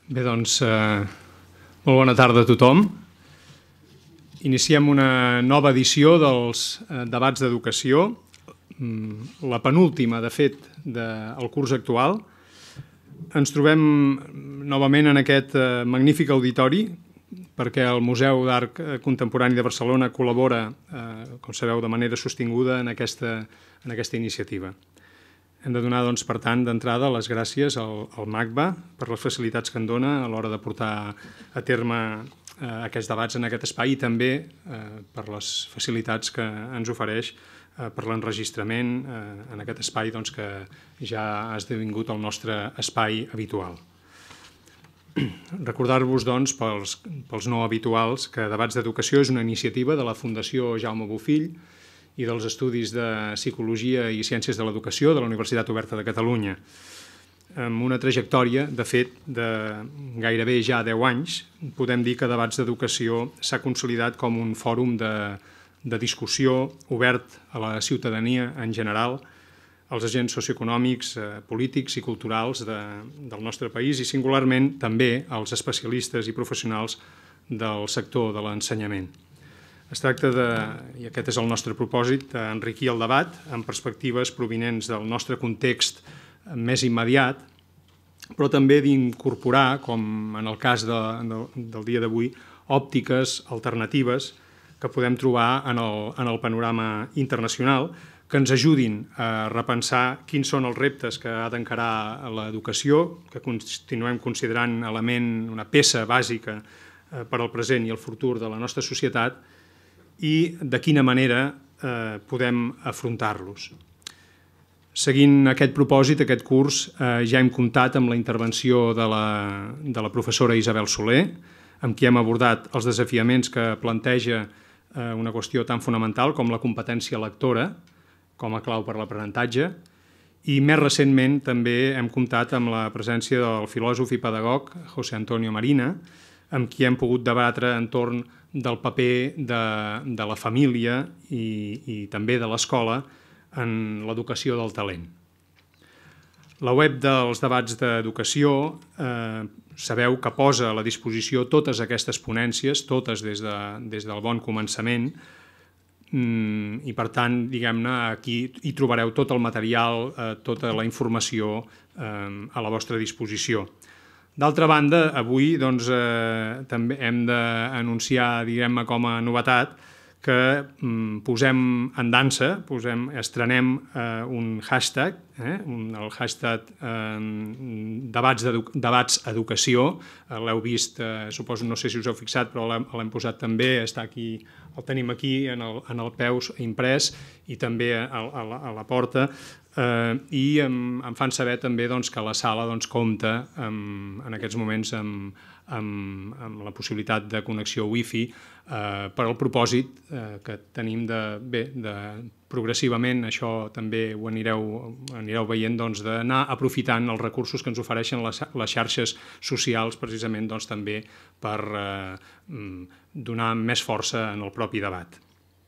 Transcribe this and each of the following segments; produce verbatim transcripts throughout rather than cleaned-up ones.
Bé, doncs, eh, molt bona tarda a tothom. Iniciem una nova edició dels eh, debats d'educació, la penúltima, de fet, del curs actual. Ens trobem novament en aquest eh, magnífic auditori, perquè el Museu d'Art Contemporani de Barcelona col·labora, eh, com sabeu, de manera sostinguda en aquesta, en aquesta iniciativa. Hem de donar, doncs, per tant, d'entrada les gràcies al, al MACBA per les facilitats que en dona a l'hora de portar a terme eh, aquests debats en aquest espai i també eh, per les facilitats que ens ofereix eh, per l'enregistrament eh, en aquest espai doncs, que ja ha esdevingut el nostre espai habitual. Recordar-vos, doncs, pels, pels no habituals, que Debats d'Educació és una iniciativa de la Fundació Jaume Bofill i dels Estudis de Psicologia i Ciències de l'Educació de la Universitat Oberta de Catalunya. Amb una trajectòria, de fet, de gairebé ja deu anys, podem dir que Debats d'Educació s'ha consolidat com un fòrum de, de discussió obert a la ciutadania en general, als agents socioeconòmics, eh, polítics i culturals de, del nostre país i singularment també als especialistes i professionals del sector de l'ensenyament. Es tracta de, i aquest és el nostre propòsit, d'enriquir el debat amb perspectives provinents del nostre context més immediat, però també d'incorporar, com en el cas de, de, del dia d'avui, òptiques alternatives que podem trobar en el, en el panorama internacional, que ens ajudin a repensar quins són els reptes que ha d'encarar l'educació, que continuem considerant element, una peça bàsica per al present i el futur de la nostra societat, i de quina manera eh, podem afrontar-los. Seguint aquest propòsit, aquest curs, eh, ja hem comptat amb la intervenció de la, de la professora Isabel Soler, amb qui hem abordat els desafiaments que planteja eh, una qüestió tan fonamental com la competència lectora, com a clau per l'aprenentatge, i més recentment també hem comptat amb la presència del filòsof i pedagog José Antonio Marina, amb qui hem pogut debatre entorn del paper de, de la família i, i també de l'escola en l'educació del talent. La web dels debats d'educació eh, sabeu que posa a la disposició totes aquestes ponències, totes des, de, des del bon començament, mm, i per tant, diguem-ne, aquí hi trobareu tot el material, eh, tota la informació eh, a la vostra disposició. D'altra banda, avui doncs, eh, també hem d'anunciar, diguem-ne, com a novetat, que mm, posem en dansa, posem, estrenem eh, un hashtag, eh, un, el hashtag eh, debats, edu debats educació, eh, l'heu vist, eh, suposo, no sé si us heu fixat, però l'hem posat també, està aquí, el tenim aquí en el, en el peu imprès i també a, a, la, a la porta, eh, i em, em fan saber també doncs, que la sala doncs, compta amb, en aquests moments amb, amb, amb la possibilitat de connexió wifi eh, per al propòsit eh, que tenim de, bé, de progressivament, això també ho anireu, anireu veient, doncs, d'anar aprofitant els recursos que ens ofereixen les, les xarxes socials precisament doncs, també per eh, donar més força en el propi debat.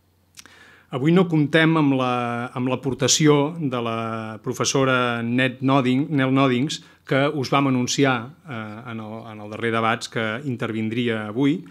Avui no comptem amb l'aportació la, de la professora Nell Noddings, que us vam anunciar eh, en, el, en el darrer debat que intervindria avui.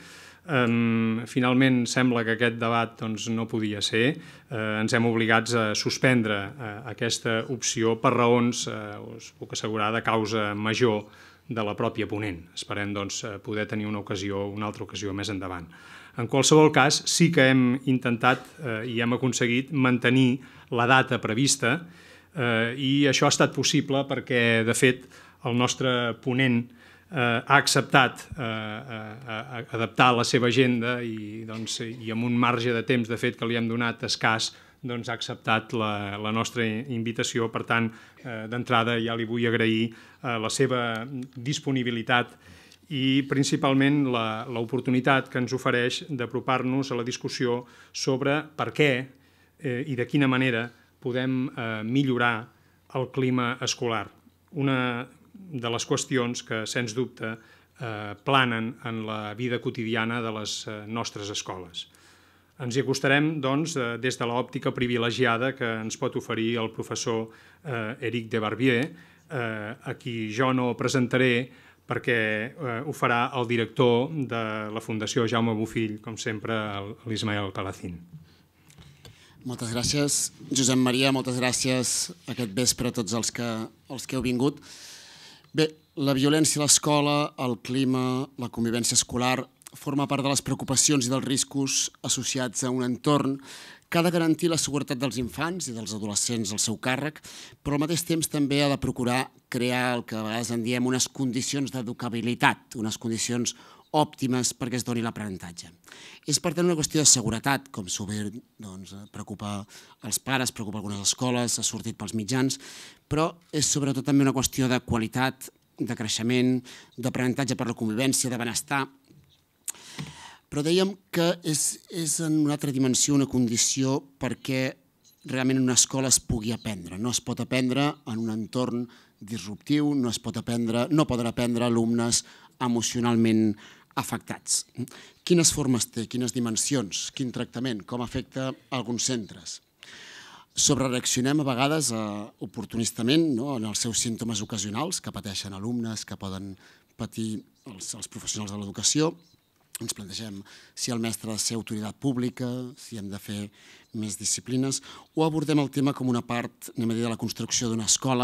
Um, finalment sembla que aquest debat doncs, no podia ser. Uh, ens hem obligats a suspendre uh, aquesta opció per raons, uh, us puc assegurar, de causa major de la pròpia ponent. Esperem doncs, poder tenir una ocasió, una altra ocasió més endavant. En qualsevol cas, sí que hem intentat eh, i hem aconseguit mantenir la data prevista eh, i això ha estat possible perquè, de fet, el nostre ponent eh, ha acceptat eh, eh, adaptar la seva agenda i, doncs, i amb un marge de temps, de fet, que li hem donat escàs, doncs ha acceptat la, la nostra invitació. Per tant, eh, d'entrada ja li vull agrair eh, la seva disponibilitat i principalment l'oportunitat que ens ofereix d'apropar-nos a la discussió sobre per què eh, i de quina manera podem eh, millorar el clima escolar. Una de les qüestions que, sens dubte, eh, planen en la vida quotidiana de les eh, nostres escoles. Ens hi acostarem, doncs, des de l'òptica privilegiada que ens pot oferir el professor eh, Éric Debarbier, eh, a qui jo no presentaré perquè ho farà el director de la Fundació Jaume Bofill, com sempre, l'Ismael Calacín. Moltes gràcies, Josep Maria, moltes gràcies aquest vespre a tots els que, els que heu vingut. Bé, la violència a l'escola, el clima, la convivència escolar forma part de les preocupacions i dels riscos associats a un entorn que ha de garantir la seguretat dels infants i dels adolescents al seu càrrec, però al mateix temps també ha de procurar crear el que a vegades en diem unes condicions d'educabilitat, unes condicions òptimes perquè es doni l'aprenentatge. És, per tant, una qüestió de seguretat, com sovint doncs, preocupa els pares, preocupa algunes escoles, ha sortit pels mitjans, però és sobretot també una qüestió de qualitat, de creixement, d'aprenentatge per la convivència, de benestar. Però dèiem que és, és en una altra dimensió una condició perquè realment en una escola es pugui aprendre. No es pot aprendre en un entorn disruptiu, no es pot aprendre, no poden aprendre alumnes emocionalment afectats. Quines formes té, quines dimensions, quin tractament, com afecta alguns centres? Sobrereaccionem a vegades eh, oportunistament no, en els seus símptomes ocasionals que pateixen alumnes, que poden patir els, els professionals de l'educació. Ens plantegem si el mestre ha de ser autoritat pública, si hem de fer més disciplines, o abordem el tema com una part, anem a dir, de la construcció d'una escola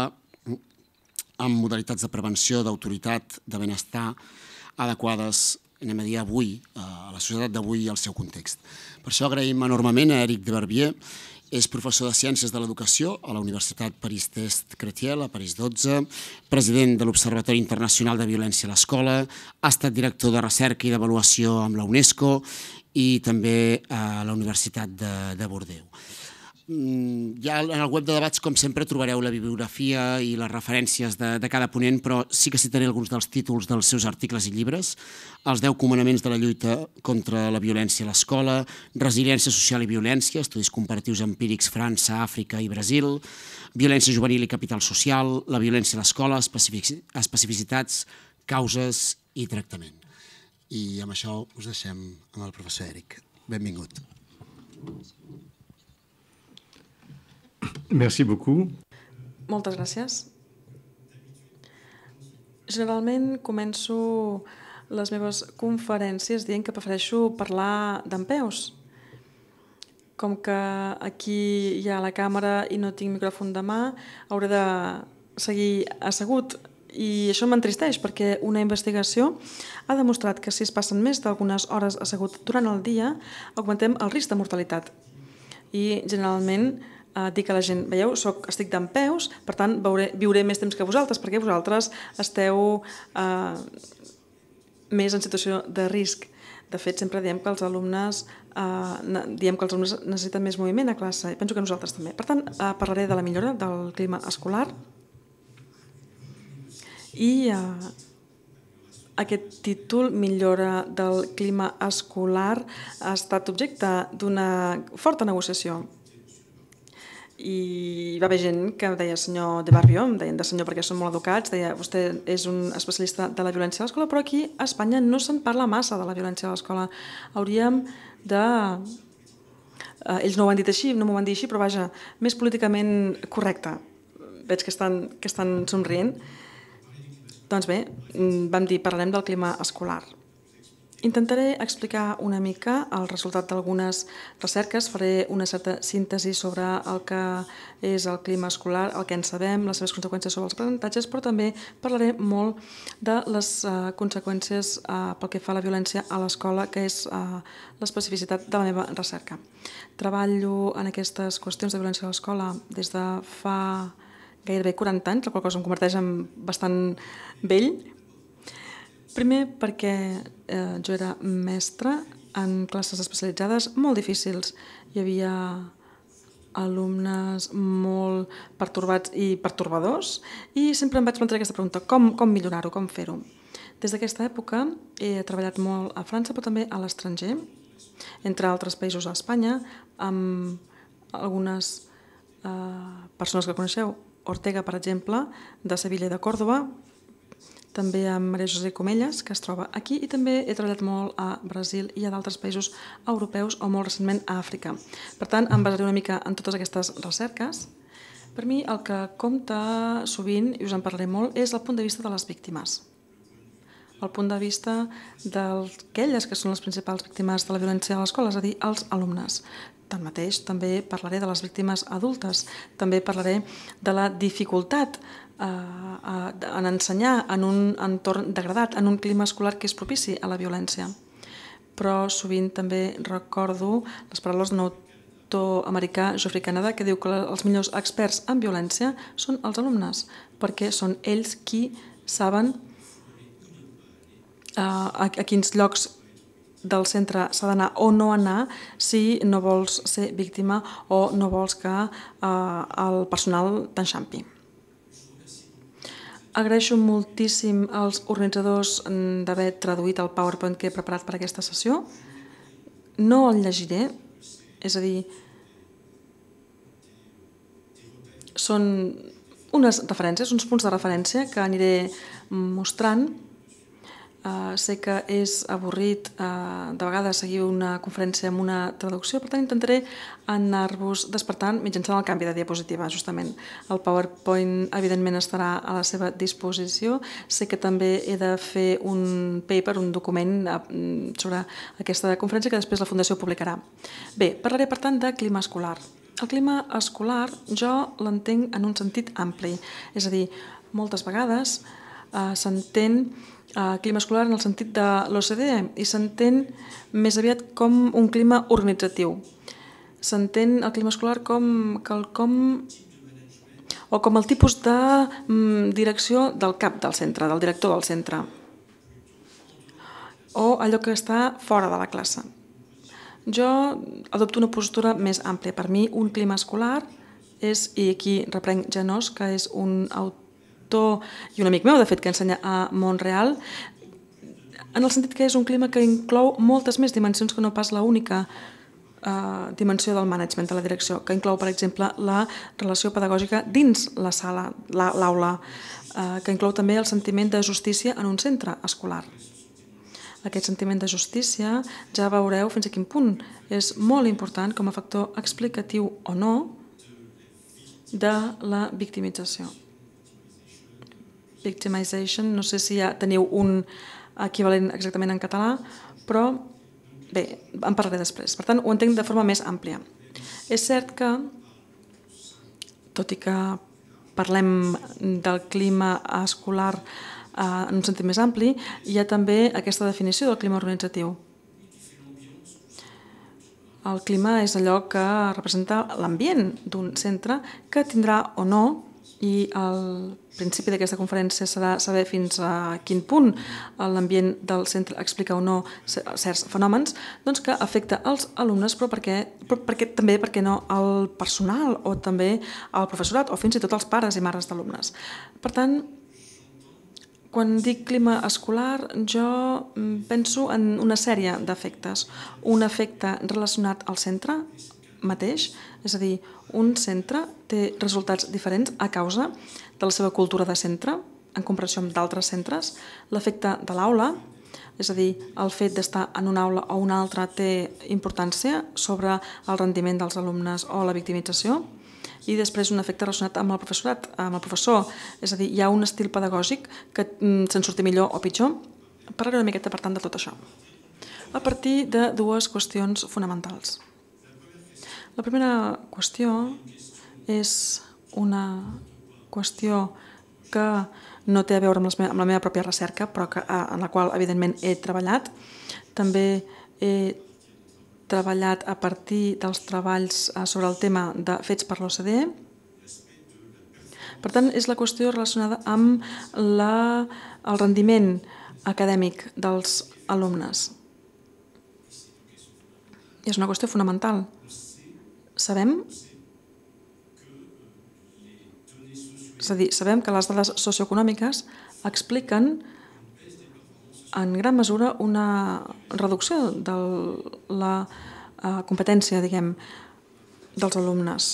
amb modalitats de prevenció, d'autoritat, de benestar, adequades, anem a dir, avui, a la societat d'avui i al seu context. Per això agraïm enormement a Éric de Verbier. És professor de Ciències de l'Educació a la Universitat París-Test-Crétiel, a París dotze, president de l'Observatori Internacional de Violència a l'Escola, ha estat director de recerca i d'avaluació amb la UNESCO i també a la Universitat de, de Bordeus. Ja en el web de debats, com sempre, trobareu la bibliografia i les referències de, de cada ponent, però sí que citaré alguns dels títols dels seus articles i llibres: Els deu comandaments de la lluita contra la violència a l'escola, Resiliència social i violència, estudis comparatius empírics França, Àfrica i Brasil, Violència juvenil i capital social, La violència a l'escola, especificitats, causes i tractament. I amb això us deixem amb el professor Éric. Benvingut. Merci beaucoup. Moltes gràcies. Generalment començo les meves conferències dient que prefereixo parlar dempeus. Com que aquí hi ha la càmera i no tinc micròfon de mà, hauré de seguir assegut. I això m'entristeix perquè una investigació ha demostrat que si es passen més d'algunes hores assegut durant el dia, augmentem el risc de mortalitat. I generalment Uh, dic a la gent, veieu, soc, estic dempeus, per tant veuré, viuré més temps que vosaltres, perquè vosaltres esteu uh, més en situació de risc. De fet, sempre diem que els alumnes uh, diem que els alumnes necessiten més moviment a classe, i penso que nosaltres també. Per tant, uh, parlaré de la millora del clima escolar i uh, aquest títol, millora del clima escolar, ha estat objecte d'una forta negociació. I va haver gent que em deia senyor de Barrio, em deien de senyor perquè són molt educats, deia vostè és un especialista de la violència a l'escola, però aquí a Espanya no se'n parla massa de la violència a l'escola. Hauríem de... Eh, ells no ho han dit així, no m'ho van dir així, però vaja, més políticament correcte. Veig que estan, que estan somrient. Doncs bé, vam dir, parlarem del clima escolar. Intentaré explicar una mica el resultat d'algunes recerques, faré una certa síntesi sobre el que és el clima escolar, el que en sabem, les seves conseqüències sobre els aprenentatges, però també parlaré molt de les uh, conseqüències uh, pel que fa a la violència a l'escola, que és uh, l'especificitat de la meva recerca. Treballo en aquestes qüestions de violència a l'escola des de fa gairebé quaranta anys, la qual cosa em converteix en bastant vell. Primer perquè eh, jo era mestra en classes especialitzades molt difícils. Hi havia alumnes molt pertorbats i pertorbadors i sempre em vaig plantejar aquesta pregunta, com, com millorar-ho, com fer-ho. Des d'aquesta època he treballat molt a França, però també a l'estranger, entre altres països a Espanya, amb algunes eh, persones que coneixeu, Ortega, per exemple, de Sevilla i de Còrdoba, també amb Maria José Comelles, que es troba aquí, i també he treballat molt a Brasil i a d'altres països europeus o molt recentment a Àfrica. Per tant, em basaré una mica en totes aquestes recerques. Per mi el que compta sovint, i us en parlaré molt, és el punt de vista de les víctimes. el punt de vista d'aquelles que són les principals víctimes de la violència a l'escola, és a dir, els alumnes. Tanmateix, també parlaré de les víctimes adultes, també parlaré de la dificultat en ensenyar en un entorn degradat, en un clima escolar que és propici a la violència. Però sovint també recordo les paraules d'un autor americà, Geoffrey Canada, que diu que els millors experts en violència són els alumnes, perquè són ells qui saben a quins llocs del centre s'ha d'anar o no anar si no vols ser víctima o no vols que el personal t'enxampi. Agraeixo moltíssim als organitzadors d'haver traduït el PowerPoint que he preparat per aquesta sessió. No el llegiré, és a dir, són unes referències, uns punts de referència que aniré mostrant. Sé que és avorrit de vegades seguir una conferència amb una traducció, per tant intentaré anar-vos despertant mitjançant el canvi de diapositiva, justament. El PowerPoint evidentment estarà a la seva disposició. Sé que també he de fer un paper, un document sobre aquesta conferència que després la Fundació publicarà. Bé, parlaré per tant de clima escolar. El clima escolar jo l'entenc en un sentit ampli, és a dir, moltes vegades s'entén clima escolar en el sentit de l'O C D E i s'entén més aviat com un clima organitzatiu. S'entén el clima escolar com quelcom o com el tipus de direcció del cap del centre, del director del centre, o allò que està fora de la classe. Jo adopto una postura més àmplia. Per mi, un clima escolar és, i aquí reprenc Janós, que és un autor i un amic meu, de fet, que ensenya a Montreal, en el sentit que és un clima que inclou moltes més dimensions que no pas l'única dimensió del management, de la direcció, que inclou, per exemple, la relació pedagògica dins la sala, l'aula, que inclou també el sentiment de justícia en un centre escolar. Aquest sentiment de justícia, ja veureu fins a quin punt és molt important com a factor explicatiu o no de la victimització. Victimization, no sé si ja teniu un equivalent exactament en català, però bé, en parlaré després. Per tant, ho entenc de forma més àmplia. És cert que, tot i que parlem del clima escolar en un sentit més ampli, hi ha també aquesta definició del clima organitzatiu. El clima és allò que representa l'ambient d'un centre que tindrà o no, i el principi d'aquesta conferència serà saber fins a quin punt l'ambient del centre explica o no certs fenòmens, doncs que afecta els alumnes, però perquè, però perquè també, perquè no, el personal o també el professorat o fins i tot els pares i mares d'alumnes. Per tant, quan dic clima escolar, jo penso en una sèrie d'efectes. Un efecte relacionat al centre mateix, és a dir, un centre té resultats diferents a causa de la seva cultura de centre en comparació amb d'altres centres. L'efecte de l'aula, és a dir, el fet d'estar en una aula o una altra té importància sobre el rendiment dels alumnes o la victimització. I després un efecte relacionat amb el professorat, amb el professor, és a dir, hi ha un estil pedagògic que se'n surti millor o pitjor. Parlaré una miqueta, per tant, de tot això, a partir de dues qüestions fonamentals. La primera qüestió és una qüestió que no té a veure amb la meva pròpia recerca, però en la qual, evidentment, he treballat. També he treballat a partir dels treballs sobre el tema de fets per l'O C D E. Per tant, és la qüestió relacionada amb el rendiment acadèmic dels alumnes. I és una qüestió fonamental. Sabem, és a dir, sabem que les dades socioeconòmiques expliquen en gran mesura una reducció de la competència, diguem, dels alumnes.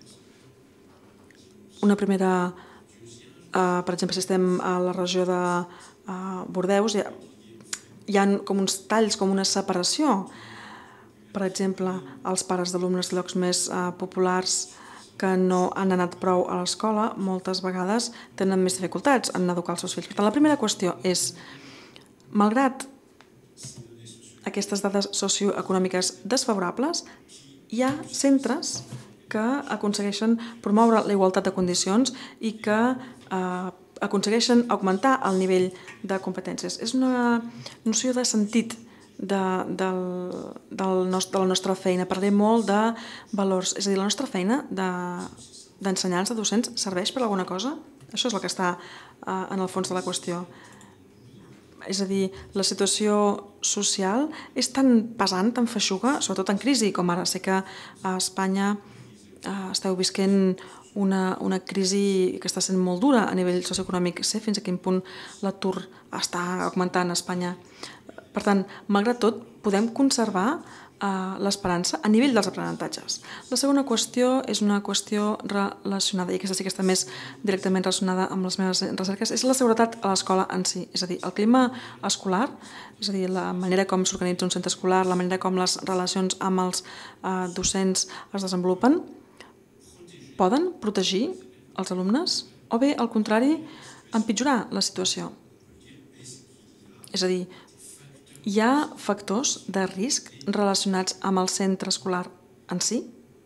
Una primera, per exemple, si estem a la regió de Bordeus, hi ha com uns talls, com una separació. Per exemple, els pares d'alumnes de llocs més populars que no han anat prou a l'escola moltes vegades tenen més dificultats en educar els seus fills. Per tant, la primera qüestió és malgrat aquestes dades socioeconòmiques desfavorables, hi ha centres que aconsegueixen promoure la igualtat de condicions i que eh, aconsegueixen augmentar el nivell de competències. És una noció de sentit de, del, del nostre, de la nostra feina. Parlem molt de valors. És a dir, la nostra feina d'ensenyants, de, de docents, serveix per alguna cosa? Això és el que està eh, en el fons de la qüestió. És a dir, la situació social és tan pesant, tan feixuga, sobretot en crisi, com ara. Sé que a Espanya eh, esteu visquent una, una crisi que està sent molt dura a nivell socioeconòmic. Sé fins a quin punt l'atur està augmentant a Espanya. Per tant, malgrat tot, podem conservar eh, l'esperança a nivell dels aprenentatges. La segona qüestió és una qüestió relacionada, i aquesta sí que està més directament relacionada amb les meves recerques, és la seguretat a l'escola en si. És a dir, el clima escolar, és a dir, la manera com s'organitza un centre escolar, la manera com les relacions amb els eh, docents es desenvolupen, poden protegir els alumnes o bé, al contrari, empitjorar la situació. És a dir, hi ha factors de risc relacionats amb el centre escolar en si?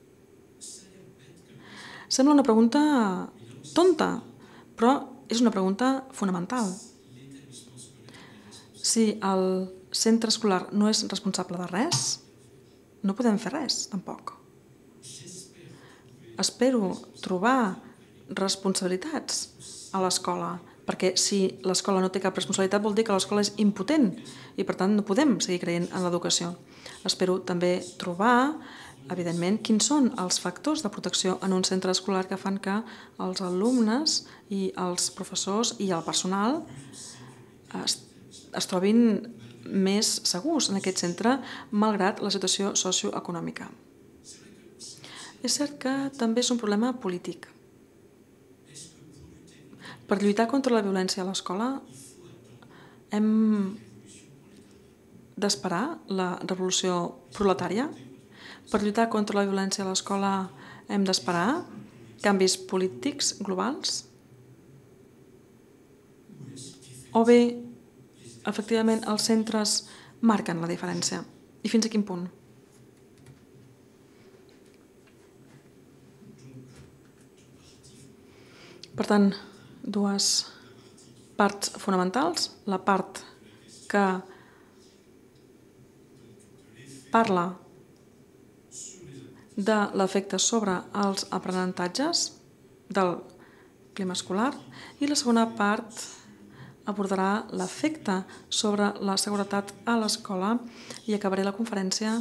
Sembla una pregunta tonta, però és una pregunta fonamental. Si el centre escolar no és responsable de res, no podem fer res, tampoc. Espero trobar responsabilitats a l'escola, perquè si l'escola no té cap responsabilitat vol dir que l'escola és impotent i per tant no podem seguir creient en l'educació. Espero també trobar, evidentment, quins són els factors de protecció en un centre escolar que fan que els alumnes i els professors i el personal es, es trobin més segurs en aquest centre malgrat la situació socioeconòmica. És cert que també és un problema polític. Per lluitar contra la violència a l'escola hem d'esperar la revolució proletària. Per lluitar contra la violència a l'escola hem d'esperar canvis polítics globals. O bé, efectivament, els centres marquen la diferència. I fins a quin punt? Per tant, dues parts fonamentals. La part que parla de l'efecte sobre els aprenentatges del clima escolar i la segona part abordarà l'efecte sobre la seguretat a l'escola i acabaré la conferència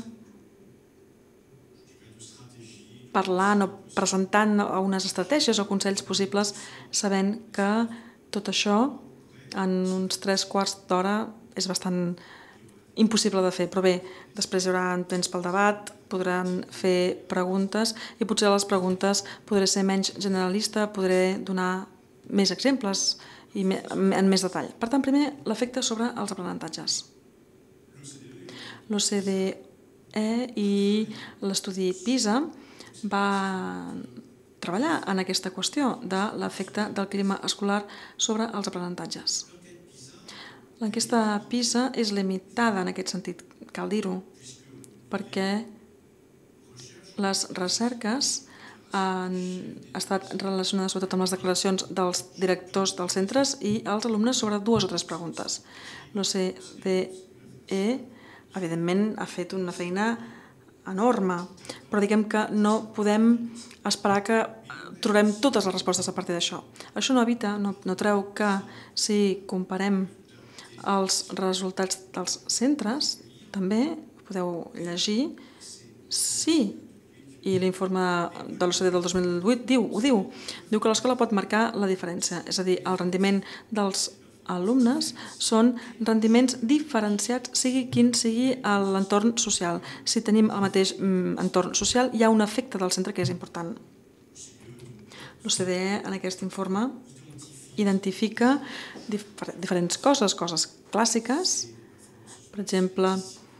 parlant o presentant unes estratègies o consells possibles sabent que tot això en uns tres quarts d'hora és bastant impossible de fer. Però bé, després hi haurà temps pel debat, podran fer preguntes i potser a les preguntes podré ser menys generalista, podré donar més exemples i en més detall. Per tant, primer, l'efecte sobre els aprenentatges. L'O C D E i l'estudi PISA va treballar en aquesta qüestió de l'efecte del clima escolar sobre els aprenentatges. L'enquesta PISA és limitada en aquest sentit, cal dir-ho, perquè les recerques han estat relacionades sobretot amb les declaracions dels directors dels centres i els alumnes sobre dues o tres preguntes. L'O C D E, evidentment, ha fet una feina enorme, però diguem que no podem esperar que trobem totes les respostes a partir d'això. Això no evita, no, no treu que si comparem els resultats dels centres, també podeu llegir, sí, i l'informe de l'O C D E del dos mil vuit diu, ho diu, diu que l'escola pot marcar la diferència, és a dir, el rendiment dels alumnes són rendiments diferenciats, sigui quin sigui l'entorn social. Si tenim el mateix entorn social, hi ha un efecte del centre que és important. L'O C D E, en aquest informe, identifica diferents coses, coses clàssiques. Per exemple,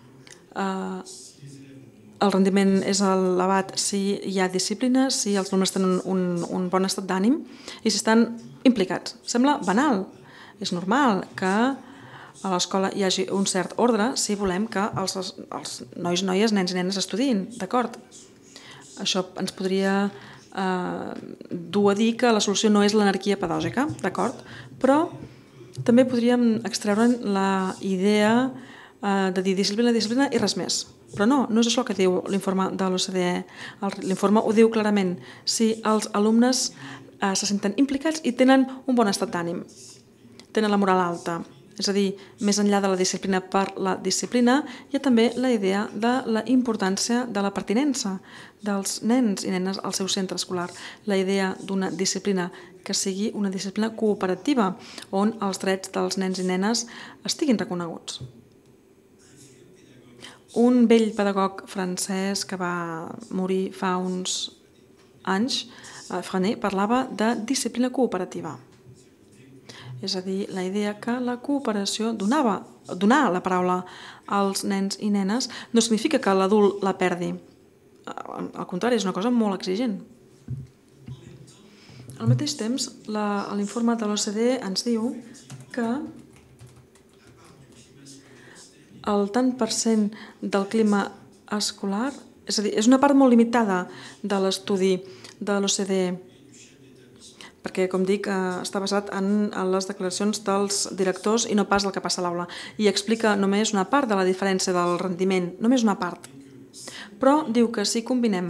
el rendiment és elevat si hi ha disciplina, si els alumnes tenen un bon estat d'ànim i si estan implicats. Sembla banal. És normal que a l'escola hi hagi un cert ordre si volem que els, els nois, noies, nens i nenes estudiïn, d'acord? Això ens podria eh, dur a dir que la solució no és l'anarquia pedagògica, d'acord? Però també podríem extreure'n la idea eh, de dir disciplina, disciplina i res més. Però no, no és això que diu l'informe de l'O C D E. L'informe ho diu clarament. Si els alumnes eh, se senten implicats i tenen un bon estat d'ànim, tenen la moral alta, és a dir, més enllà de la disciplina per la disciplina, hi ha també la idea de la importància de la pertinença dels nens i nenes al seu centre escolar, la idea d'una disciplina que sigui una disciplina cooperativa, on els drets dels nens i nenes estiguin reconeguts. Un vell pedagog francès que va morir fa uns anys, Freinet, parlava de disciplina cooperativa. És a dir, la idea que la cooperació donava, donar la paraula als nens i nenes no significa que l'adult la perdi. Al contrari, és una cosa molt exigent. Al mateix temps, l'informe de l'O C D E ens diu que el tant per cent del clima escolar, és a dir, és una part molt limitada de l'estudi de l'O C D E, perquè, com dic, està basat en les declaracions dels directors i no pas el que passa a l'aula. I explica només una part de la diferència del rendiment, només una part. Però diu que si combinem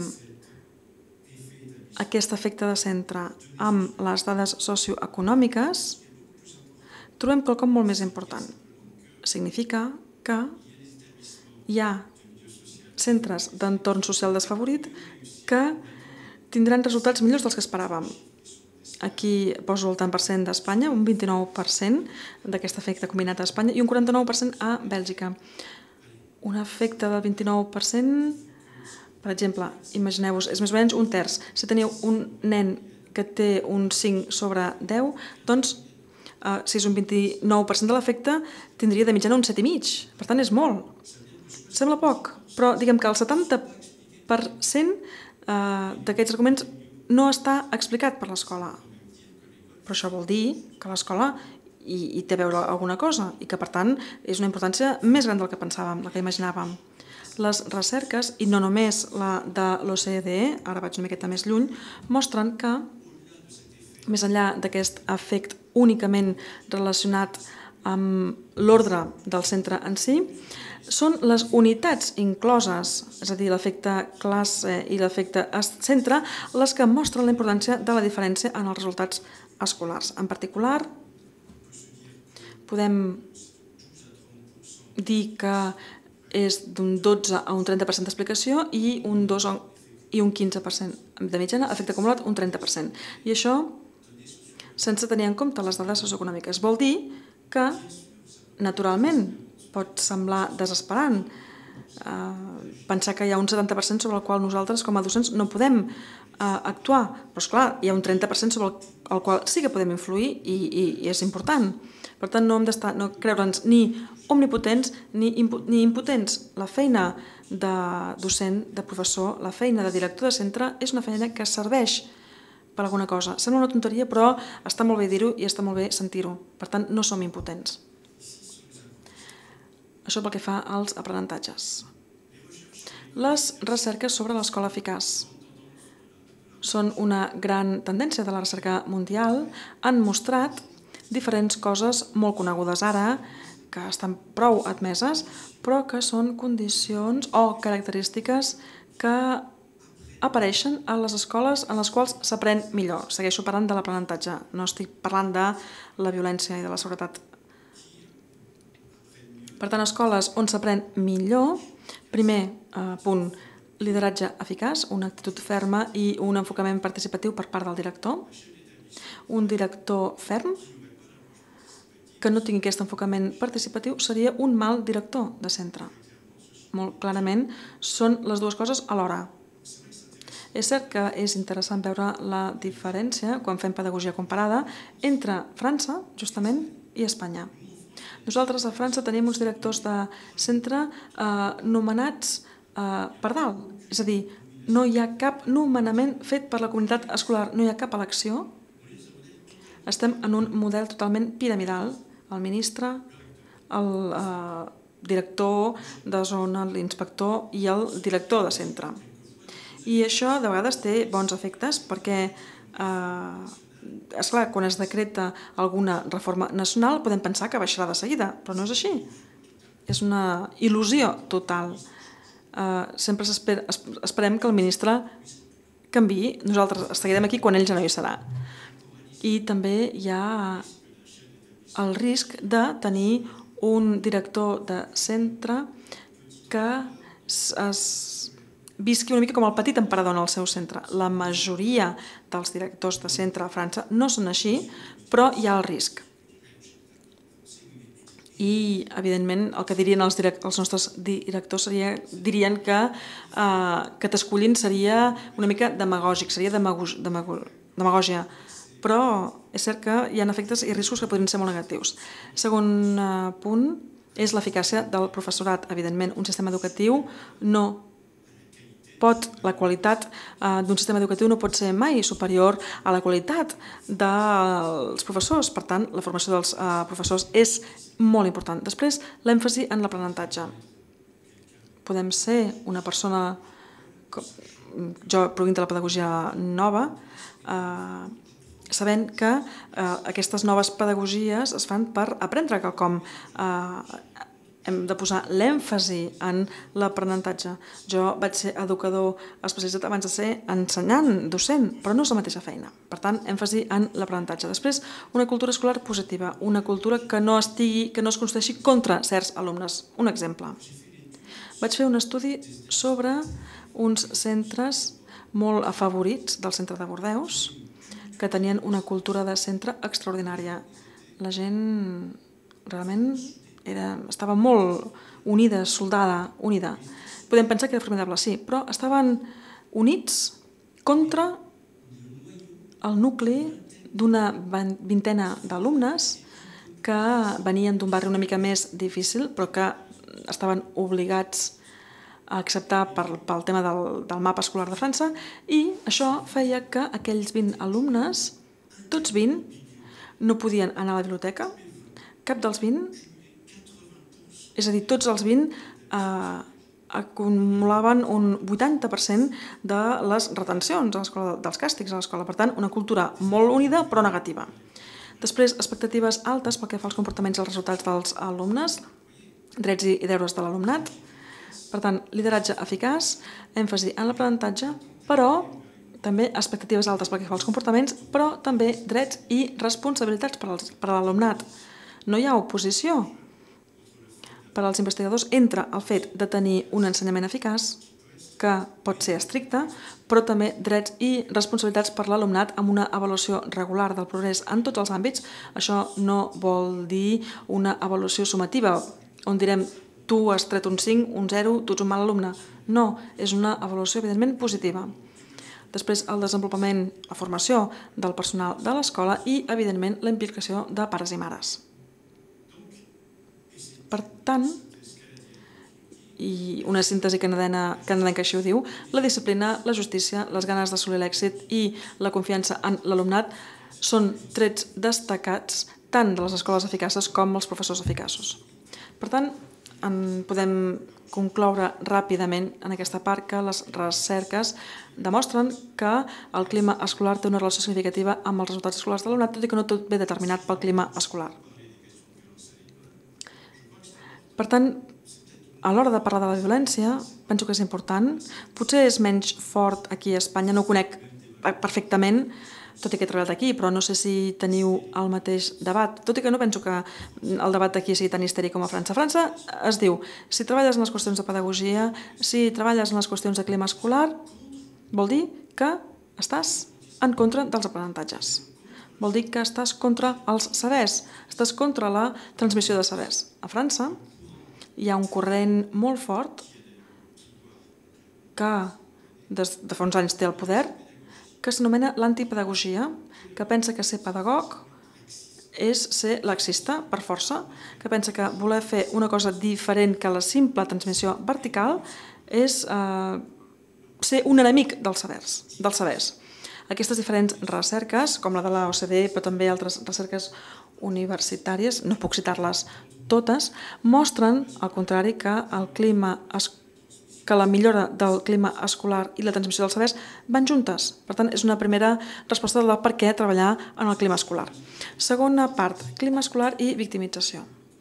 aquest efecte de centre amb les dades socioeconòmiques, trobem quelcom molt més important. Significa que hi ha centres d'entorn social desfavorit que tindran resultats millors dels que esperàvem. Aquí poso el tant per cent d'Espanya, un vint-i-nou per cent d'aquest efecte combinat a Espanya i un quaranta-nou per cent a Bèlgica. Un efecte del vint-i-nou per cent, per exemple, imagineu-vos, és més o menys un terç. Si teniu un nen que té un cinc sobre deu, doncs, eh, si és un vint-i-nou per cent de l'efecte, tindria de mitjana un set i mig. Per tant, és molt. Sembla poc, però diguem que el setanta per cent eh, d'aquests arguments no està explicat per l'escola. Però això vol dir que l'escola hi, hi té a veure alguna cosa i que, per tant, és una importància més gran del que pensàvem, del que imaginàvem. Les recerques, i no només la de l'O C D E, ara vaig una miqueta més lluny, mostren que, més enllà d'aquest efecte únicament relacionat amb l'ordre del centre en si, són les unitats incloses, és a dir, l'efecte classe i l'efecte centre, les que mostren la importància de la diferència en els resultats escolars. En particular, podem dir que és d'un dotze a un trenta per cent d'explicació i un dos i un quinze per cent de mitjana, efecte acumulat un trenta per cent. I això sense tenir en compte les dades socioeconòmiques. Vol dir que, naturalment, pot semblar desesperant eh, pensar que hi ha un setanta per cent sobre el qual nosaltres, com a docents, no podem eh, actuar. Però, esclar, hi ha un trenta per cent sobre el, el qual sí que podem influir i, i, i és important. Per tant, no hem d'estar, no creure'ns ni omnipotents ni, impu, ni impotents. La feina de docent, de professor, la feina de director de centre és una feina que serveix per alguna cosa. Sembla una tonteria, però està molt bé dir-ho i està molt bé sentir-ho. Per tant, no som impotents. Això pel que fa als aprenentatges. Les recerques sobre l'escola eficaç són una gran tendència de la recerca mundial. Han mostrat diferents coses molt conegudes ara, que estan prou admeses, però que són condicions o característiques que apareixen a les escoles en les quals s'aprèn millor. Segueixo parlant de l'aprenentatge, no estic parlant de la violència i de la seguretat. Per tant, escoles on s'aprèn millor, primer eh, punt, lideratge eficaç, una actitud ferma i un enfocament participatiu per part del director. Un director ferm que no tingui aquest enfocament participatiu seria un mal director de centre. Molt clarament són les dues coses alhora. És cert que és interessant veure la diferència, quan fem pedagogia comparada, entre França, justament, i Espanya. Nosaltres a França tenim uns directors de centre eh, nomenats eh, per dalt. És a dir, no hi ha cap nomenament fet per la comunitat escolar, no hi ha cap elecció. Estem en un model totalment piramidal. El ministre, el eh, director de zona, l'inspector i el director de centre. I això de vegades té bons efectes perquè, eh, esclar, quan es decreta alguna reforma nacional podem pensar que baixarà de seguida, però no és així. És una il·lusió total. Eh, sempre esper, esperem que el ministre canviï, nosaltres seguirem aquí quan ell ja no hi serà. I també hi ha el risc de tenir un director de centre que es visqui una mica com el petit emperador en el seu centre. La majoria dels directors de centre a França no són així, però hi ha el risc. I, evidentment, el que dirien els, direct, els nostres directors seria, dirien que, eh, que t'escollin seria una mica demagògic, seria demagog, demagog, demagògia. Però és cert que hi ha efectes i riscos que podrien ser molt negatius. Segon eh, punt és l'eficàcia del professorat. Evidentment, un sistema educatiu no pot, la qualitat eh, d'un sistema educatiu no pot ser mai superior a la qualitat dels professors. Per tant, la formació dels eh, professors és molt important. Després, l'èmfasi en l'aprenentatge. Podem ser una persona, jo provinc de la pedagogia nova, eh, sabent que eh, aquestes noves pedagogies es fan per aprendre quelcom. Eh, hem de posar l'èmfasi en l'aprenentatge. Jo vaig ser educador especialitzat abans de ser ensenyant, docent, però no és la mateixa feina. Per tant, èmfasi en l'aprenentatge. Després, una cultura escolar positiva, una cultura que no estigui, que no es construeixi contra certs alumnes. Un exemple. Vaig fer un estudi sobre uns centres molt afavorits del centre de Bordeus, que tenien una cultura de centre extraordinària. La gent realment era, estava molt unida, soldada, unida. Podem pensar que era formidable, sí, però estaven units contra el nucli d'una vintena d'alumnes que venien d'un barri una mica més difícil, però que estaven obligats a acceptar per, pel tema del, del mapa escolar de França, i això feia que aquells vint alumnes, tots vint, no podien anar a la biblioteca, cap dels vint, és a dir, tots els vint eh, acumulaven un vuitanta per cent de les retencions a l'escola, dels càstigs a l'escola. Per tant, una cultura molt unida però negativa. Després, expectatives altes pel que fa als comportaments i els resultats dels alumnes, drets i deures de l'alumnat. Per tant, lideratge eficaç, èmfasi en l'aprenentatge, però també expectatives altes pel que fa als comportaments, però també drets i responsabilitats per a l'alumnat. No hi ha oposició per als investigadors entre el fet de tenir un ensenyament eficaç, que pot ser estricte, però també drets i responsabilitats per l'alumnat amb una avaluació regular del progrés en tots els àmbits. Això no vol dir una avaluació sumativa, on direm tu has tret un cinc, un zero, tu ets un mal alumne. No, és una avaluació evidentment positiva. Després, el desenvolupament, la formació del personal de l'escola i, evidentment, la implicació de pares i mares. Per tant, i una síntesi canadenca així ho diu, la disciplina, la justícia, les ganes d'assolir l'èxit i la confiança en l'alumnat són trets destacats tant de les escoles eficaces com els professors eficaços. Per tant, en podem concloure ràpidament en aquesta part que les recerques demostren que el clima escolar té una relació significativa amb els resultats escolars de l'alumnat, tot i que no tot ve determinat pel clima escolar. Per tant, a l'hora de parlar de la violència, penso que és important. Potser és menys fort aquí a Espanya, no ho conec perfectament, tot i que he treballat aquí, però no sé si teniu el mateix debat. Tot i que no penso que el debat aquí sigui tan histèric com a França. A França es diu, si treballes en les qüestions de pedagogia, si treballes en les qüestions de clima escolar, vol dir que estàs en contra dels aprenentatges. Vol dir que estàs contra els sabers, estàs contra la transmissió de sabers. A França hi ha un corrent molt fort que des de fa uns anys té el poder, que s'anomena l'antipedagogia, que pensa que ser pedagog és ser laxista per força, que pensa que voler fer una cosa diferent que la simple transmissió vertical és eh, ser un enemic dels sabers, dels sabers. Aquestes diferents recerques, com la de la O C D E, però també altres recerques universitàries, no puc citar-les totes, mostren, al contrari, que el clima que la millora del clima escolar i la transmissió dels sabers van juntes. Per tant, és una primera resposta de per què treballar en el clima escolar. Segona part, clima escolar i victimització.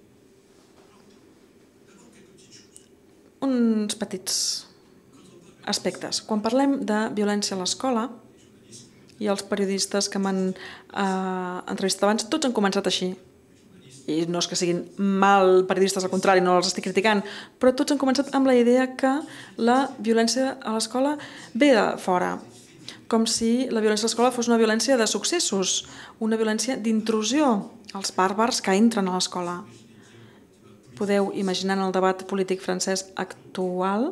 Uns petits aspectes. Quan parlem de violència a l'escola, i els periodistes que m'han eh, entrevistat abans, tots han començat així. I no és que siguin mal periodistes, al contrari, no els estic criticant, però tots han començat amb la idea que la violència a l'escola ve de fora, com si la violència a l'escola fos una violència de successos, una violència d'intrusió, els bàrbars que entren a l'escola. Podeu imaginar en el debat polític francès actual,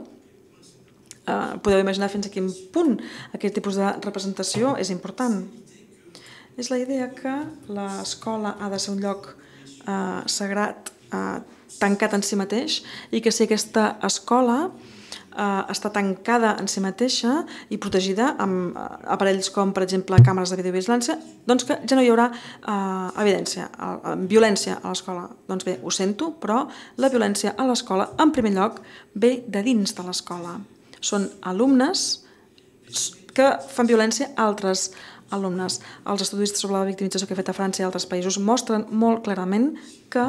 eh, podeu imaginar fins a quin punt aquest tipus de representació és important. És la idea que l'escola ha de ser un lloc eh, sagrat, eh, tancat en si mateix, i que si aquesta escola eh, està tancada en si mateixa i protegida amb aparells com, per exemple, càmeres de videovigilància, doncs que ja no hi haurà eh, evidència, eh, violència a l'escola. Doncs bé, ho sento, però la violència a l'escola, en primer lloc, ve de dins de l'escola. Són alumnes que fan violència a altres alumnes. Els estudis sobre la victimització que he fet a França i altres països mostren molt clarament que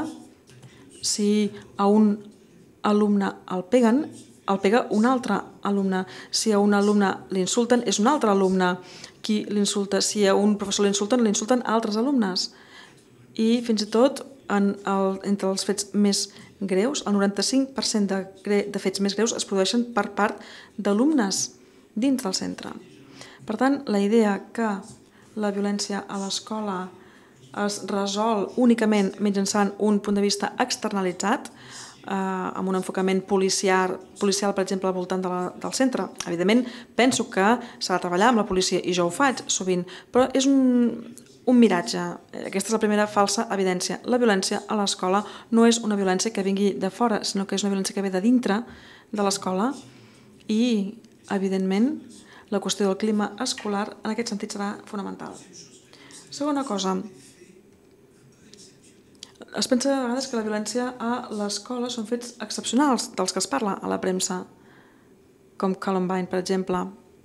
si a un alumne el peguen, el pega un altre alumne. Si a un alumne l'insulten, és un altre alumne qui l'insulta. Si a un professor l'insulten, l'insulten altres alumnes. I fins i tot en el, entre els fets més greus, el noranta-cinc per cent de, de fets més greus es produeixen per part d'alumnes dins del centre. Per tant, la idea que la violència a l'escola es resol únicament mitjançant un punt de vista externalitzat, eh, amb un enfocament policial, policial, per exemple, al voltant de la, del centre. Evidentment, penso que s'ha de treballar amb la policia, i jo ho faig sovint, però és un, un miratge. Aquesta és la primera falsa evidència. La violència a l'escola no és una violència que vingui de fora, sinó que és una violència que ve de dintre de l'escola i, evidentment, la qüestió del clima escolar en aquest sentit serà fonamental. Segona cosa, es pensa a vegades que la violència a l'escola són fets excepcionals dels que es parla a la premsa, com Columbine, per exemple,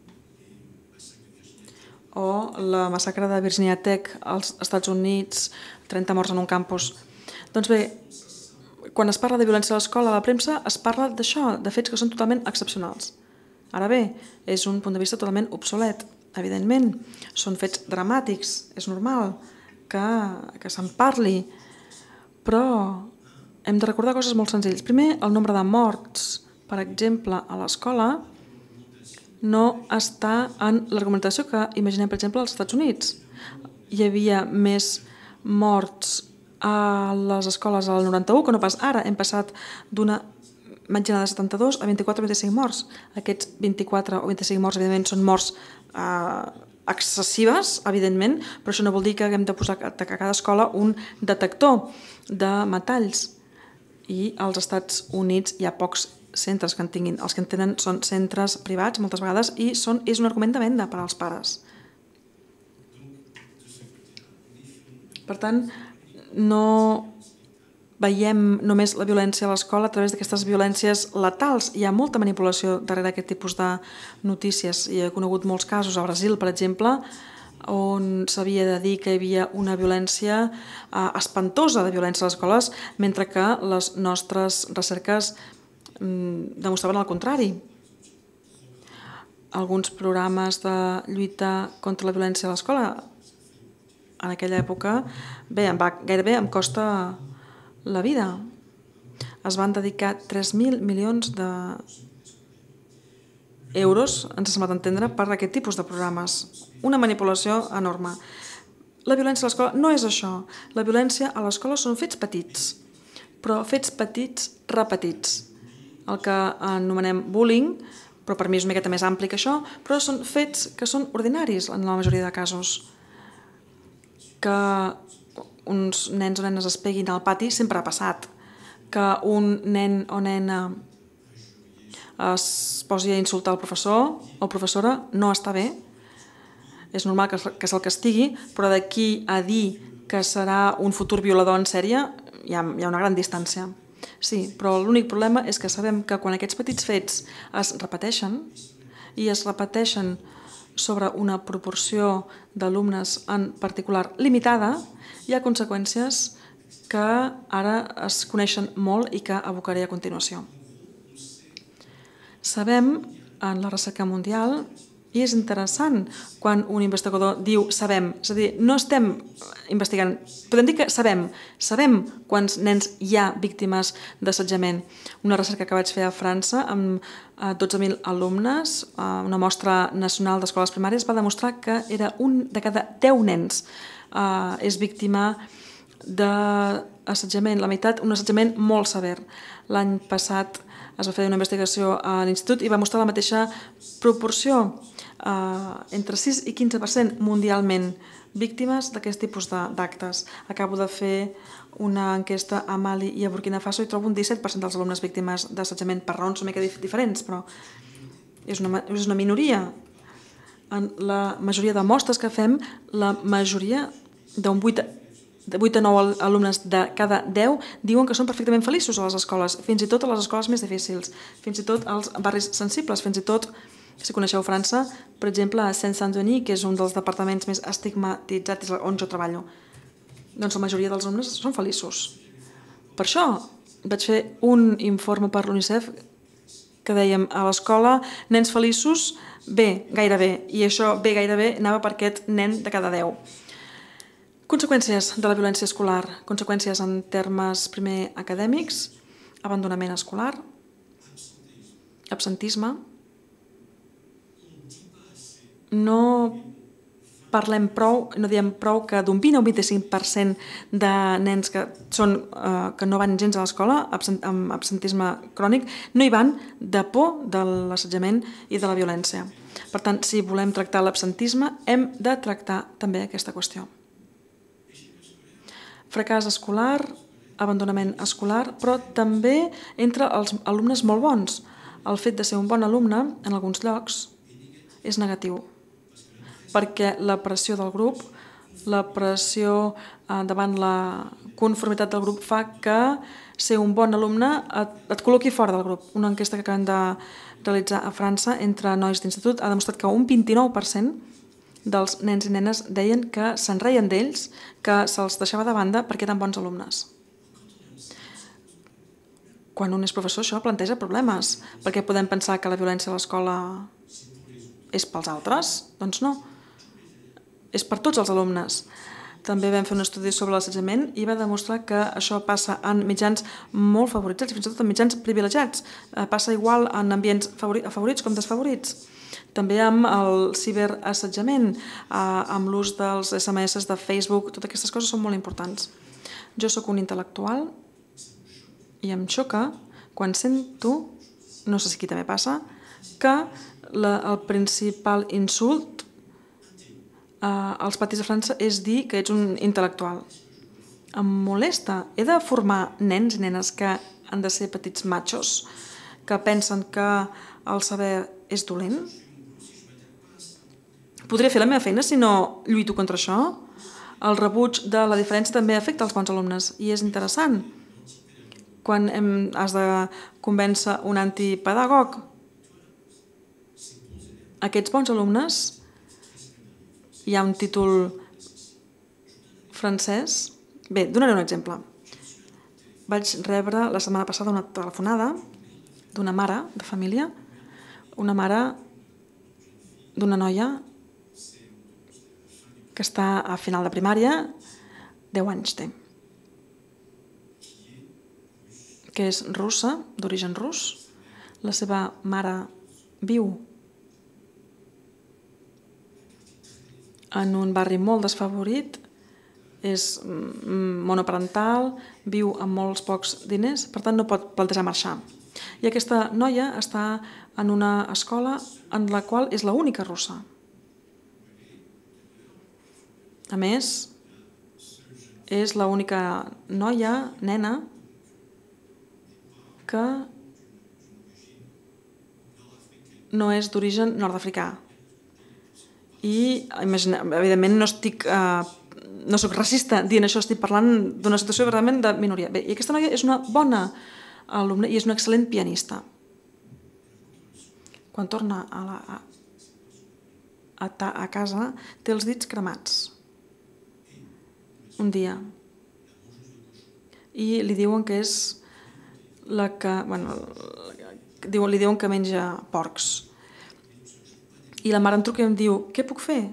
o la massacre de Virginia Tech als Estats Units, trenta morts en un campus. Doncs bé, quan es parla de violència a l'escola, a la premsa es parla d'això, de fets que són totalment excepcionals. Ara bé, és un punt de vista totalment obsolet. Evidentment, són fets dramàtics, és normal que, que se'n parli, però hem de recordar coses molt senzilles. Primer, el nombre de morts, per exemple, a l'escola, no està en l'argumentació que imaginem, per exemple, als Estats Units. Hi havia més morts a les escoles al noranta-u que no pas ara. Hem passat d'una mitjana de setanta-dos a vint-i-quatre o vint-i-cinc morts. Aquests vint-i-quatre o vint-i-cinc morts, evidentment, són morts eh, excessives, evidentment, però això no vol dir que haguem de posar a cada escola un detector de metalls. I als Estats Units hi ha pocs centres que en tinguin. Els que en tenen són centres privats, moltes vegades, i són, és un argument de venda per als pares. Per tant, no veiem només la violència a l'escola a través d'aquestes violències letals. Hi ha molta manipulació darrere aquest tipus de notícies. I he conegut molts casos a Brasil, per exemple, on s'havia de dir que hi havia una violència eh, espantosa de violència a les escoles, mentre que les nostres recerques mm, demostraven el contrari. Alguns programes de lluita contra la violència a l'escola en aquella època, bé, em va, gairebé em costa la vida. Es van dedicar tres mil milions d'euros, ens ha semblat entendre, per aquest tipus de programes. Una manipulació enorme. La violència a l'escola no és això. La violència a l'escola són fets petits, però fets petits repetits. El que anomenem bullying, però per mi és una miqueta més ampli que això, però són fets que són ordinaris en la majoria de casos. Que uns nens o nenes es peguin al pati sempre ha passat. Que un nen o nena es posi a insultar el professor o professora no està bé. és normal que se'l castigui, però d'aquí a dir que serà un futur violador en sèrie hi ha, hi ha una gran distància. Sí, però l'únic problema és que sabem que quan aquests petits fets es repeteixen i es repeteixen sobre una proporció d'alumnes en particular limitada, hi ha conseqüències que ara es coneixen molt i que abocaré a continuació. Sabem en la recerca mundial, i és interessant quan un investigador diu sabem, és a dir, no estem investigant, podem dir que sabem, sabem quants nens hi ha víctimes d'assetjament. Una recerca que vaig fer a França amb dotze mil alumnes, una mostra nacional d'escoles primàries, va demostrar que era un de cada deu nens eh, és víctima d'assetjament, la meitat un assetjament molt sever. L'any passat es va fer una investigació a l'institut i va mostrar la mateixa proporció, eh, entre sis i quinze per cent mundialment víctimes d'aquest tipus d'actes. Acabo de fer una enquesta a Mali i a Burkina Faso i trobo un disset per cent dels alumnes víctimes d'assetjament per raons una mica diferents, però és una, és una minoria. En la majoria de mostres que fem, la majoria d'un vuit de vuit a nou alumnes de cada deu diuen que són perfectament feliços a les escoles, fins i tot a les escoles més difícils, fins i tot als barris sensibles, fins i tot, si coneixeu França, per exemple, a Saint-Saint-Denis, que és un dels departaments més estigmatitzats on jo treballo, doncs la majoria dels alumnes són feliços. Per això vaig fer un informe per l'UNICEF que dèiem a l'escola, nens feliços, bé, gairebé, i això bé, gairebé, anava per aquest nen de cada deu. Conseqüències de la violència escolar. Conseqüències en termes, primer, acadèmics, abandonament escolar, absentisme. No parlem prou, no diem prou que d'un vint a un vint-i-cinc per cent de nens que, són, eh, que no van gens a l'escola, amb absentisme crònic, no hi van de por de l'assetjament i de la violència. Per tant, si volem tractar l'absentisme, hem de tractar també aquesta qüestió. Fracàs escolar, abandonament escolar, però també entre els alumnes molt bons. El fet de ser un bon alumne, en alguns llocs, és negatiu, perquè la pressió del grup, la pressió davant la conformitat del grup fa que ser un bon alumne et, et col·loqui fora del grup. Una enquesta que acabem de realitzar a França entre nois d'institut ha demostrat que un vint-i-nou per cent dels nens i nenes deien que se'n reien d'ells, que se'ls deixava de banda perquè eren bons alumnes. Quan un és professor això planteja problemes, perquè podem pensar que la violència a l'escola és pels altres? Doncs no, és per tots els alumnes. També vam fer un estudi sobre l'assetjament i va demostrar que això passa en mitjans molt favoritzats, fins i tot en mitjans privilegiats. Passa igual en ambients afavorits com desfavorits. També amb el ciberassetjament, amb l'ús dels esse eme esse de Facebook, totes aquestes coses són molt importants. Jo sóc un intel·lectual i em xoca quan sento, no sé si aquí també passa, que el principal insult als patis de França és dir que ets un intel·lectual. Em molesta. He de formar nens i nenes que han de ser petits machos, que pensen que el saber és dolent? Podria fer la meva feina si no lluito contra això? El rebuig de la diferència també afecta els bons alumnes i és interessant. Quan hem, has de convèncer un antipedagog, aquests bons alumnes, hi ha un títol francès. Bé, donaré un exemple. Vaig rebre la setmana passada una telefonada d'una mare de família, una mare d'una noia que està a final de primària, deu anys té, que és russa, d'origen rus. La seva mare viu en un barri molt desfavorit, és monoparental, viu amb molts pocs diners, per tant no pot plantejar marxar. I aquesta noia està en una escola en la qual és l'única russa. A més, és l'única noia, nena, que no és d'origen nord-africà. i, imagina, evidentment, no estic... Eh, no soc racista dient això, estic parlant d'una situació realment de minoria. Bé, i aquesta noia és una bona alumna i és una excel·lent pianista. Quan torna a, la, a, a, a casa té els dits cremats. Un dia. I li diuen que és la que... Bueno, li diuen que menja porcs. I la mare em truca i em diu, què puc fer?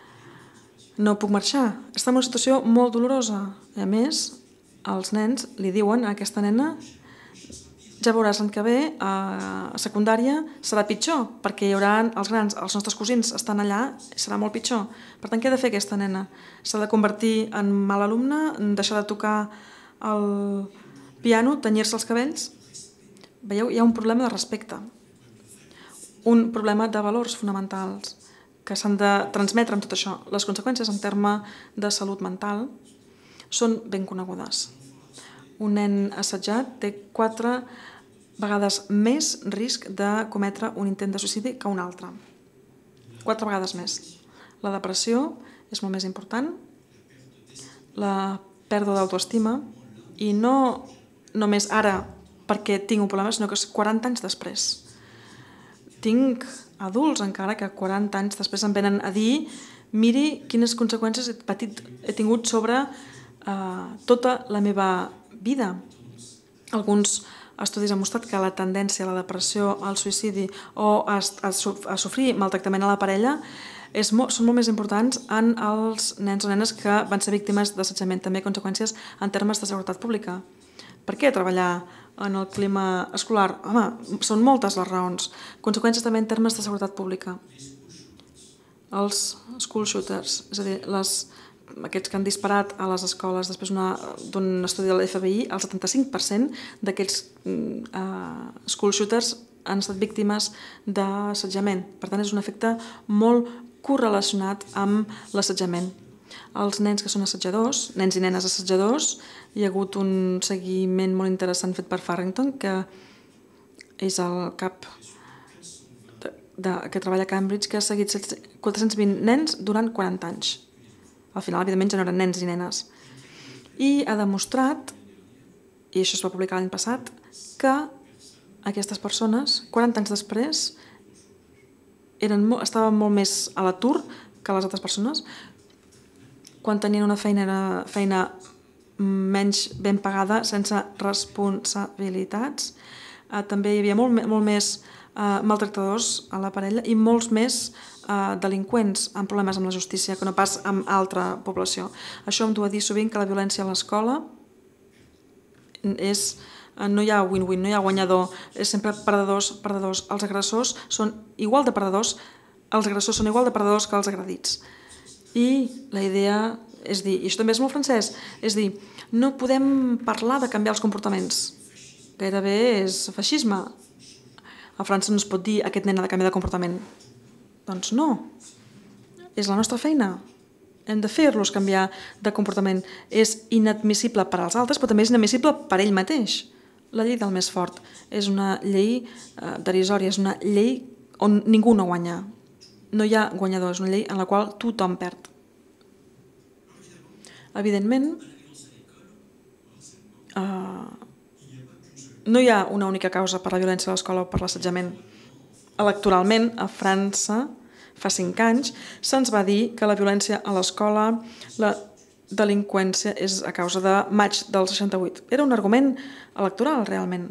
No puc marxar. Està en una situació molt dolorosa. I a més, els nens li diuen a aquesta nena ja veuràs l'any que ve a secundària serà pitjor, perquè hi haurà els grans, els nostres cosins estan allà, serà molt pitjor. Per tant, què ha de fer aquesta nena? S'ha de convertir en mal alumne, deixar de tocar el piano, tenyir-se els cabells? Veieu, hi ha un problema de respecte, un problema de valors fonamentals que s'han de transmetre amb tot això. Les conseqüències en terme de salut mental són ben conegudes. Un nen assetjat té quatre vegades més risc de cometre un intent de suïcidi que un altre. Quatre vegades més. La depressió és molt més important, la pèrdua d'autoestima, i no només ara perquè tinc un problema, sinó que és quaranta anys després. Tinc adults encara que quaranta anys després em venen a dir miri quines conseqüències he patit, he tingut sobre eh, tota la meva vida. Alguns estudis han mostrat que la tendència a la depressió, al suïcidi o a, a, a sofrir maltractament a la parella és molt, són molt més importants en els nens o nenes que van ser víctimes d'assetjament, també conseqüències en termes de seguretat pública. Per què treballar en el clima escolar? Home, són moltes les raons. Conseqüències també en termes de seguretat pública. Els school shooters, és a dir, les, aquests que han disparat a les escoles després d'un estudi de l'F B I, el setanta-cinc per cent d'aquells uh, school shooters han estat víctimes d'assetjament. Per tant, és un efecte molt correlacionat amb l'assetjament. Els nens que són assetjadors, nens i nenes assetjadors, hi ha hagut un seguiment molt interessant fet per Farrington, que és el cap de, de, que treballa a Cambridge, que ha seguit quatre-cents vint nens durant quaranta anys. Al final, evidentment, ja no eren nens i nenes. I ha demostrat, i això es va publicar l'any passat, que aquestes persones, quaranta anys després, eren, estaven molt més a l'atur que les altres persones. Quan tenien una feina, era feina menys ben pagada, sense responsabilitats. Eh, també hi havia molt, molt més eh, maltractadors a la parella i molts més eh, delinqüents amb problemes amb la justícia que no pas amb altra població. Això em du a dir sovint que la violència a l'escola és... no hi ha win-win, no hi ha guanyador, és sempre perdedors, perdedors. Els agressors són igual de perdedors, els agressors són igual de perdedors que els agredits. I la idea és dir, i això també és molt francès, és dir, no podem parlar de canviar els comportaments. Gairebé és feixisme. A França no es pot dir aquest nen ha de canviar de comportament. Doncs no. És la nostra feina. Hem de fer-los canviar de comportament. És inadmissible per als altres, però també és inadmissible per ell mateix. La llei del més fort és una llei eh, derisòria, és una llei on ningú no guanya. No hi ha guanyador, és una llei en la qual tothom perd. Evidentment, eh, no hi ha una única causa per la violència a l'escola o per l'assetjament. Electoralment, a França, fa cinc anys, se'ns va dir que la violència a l'escola, la delinqüència és a causa de maig del seixanta-vuit. Era un argument electoral, realment.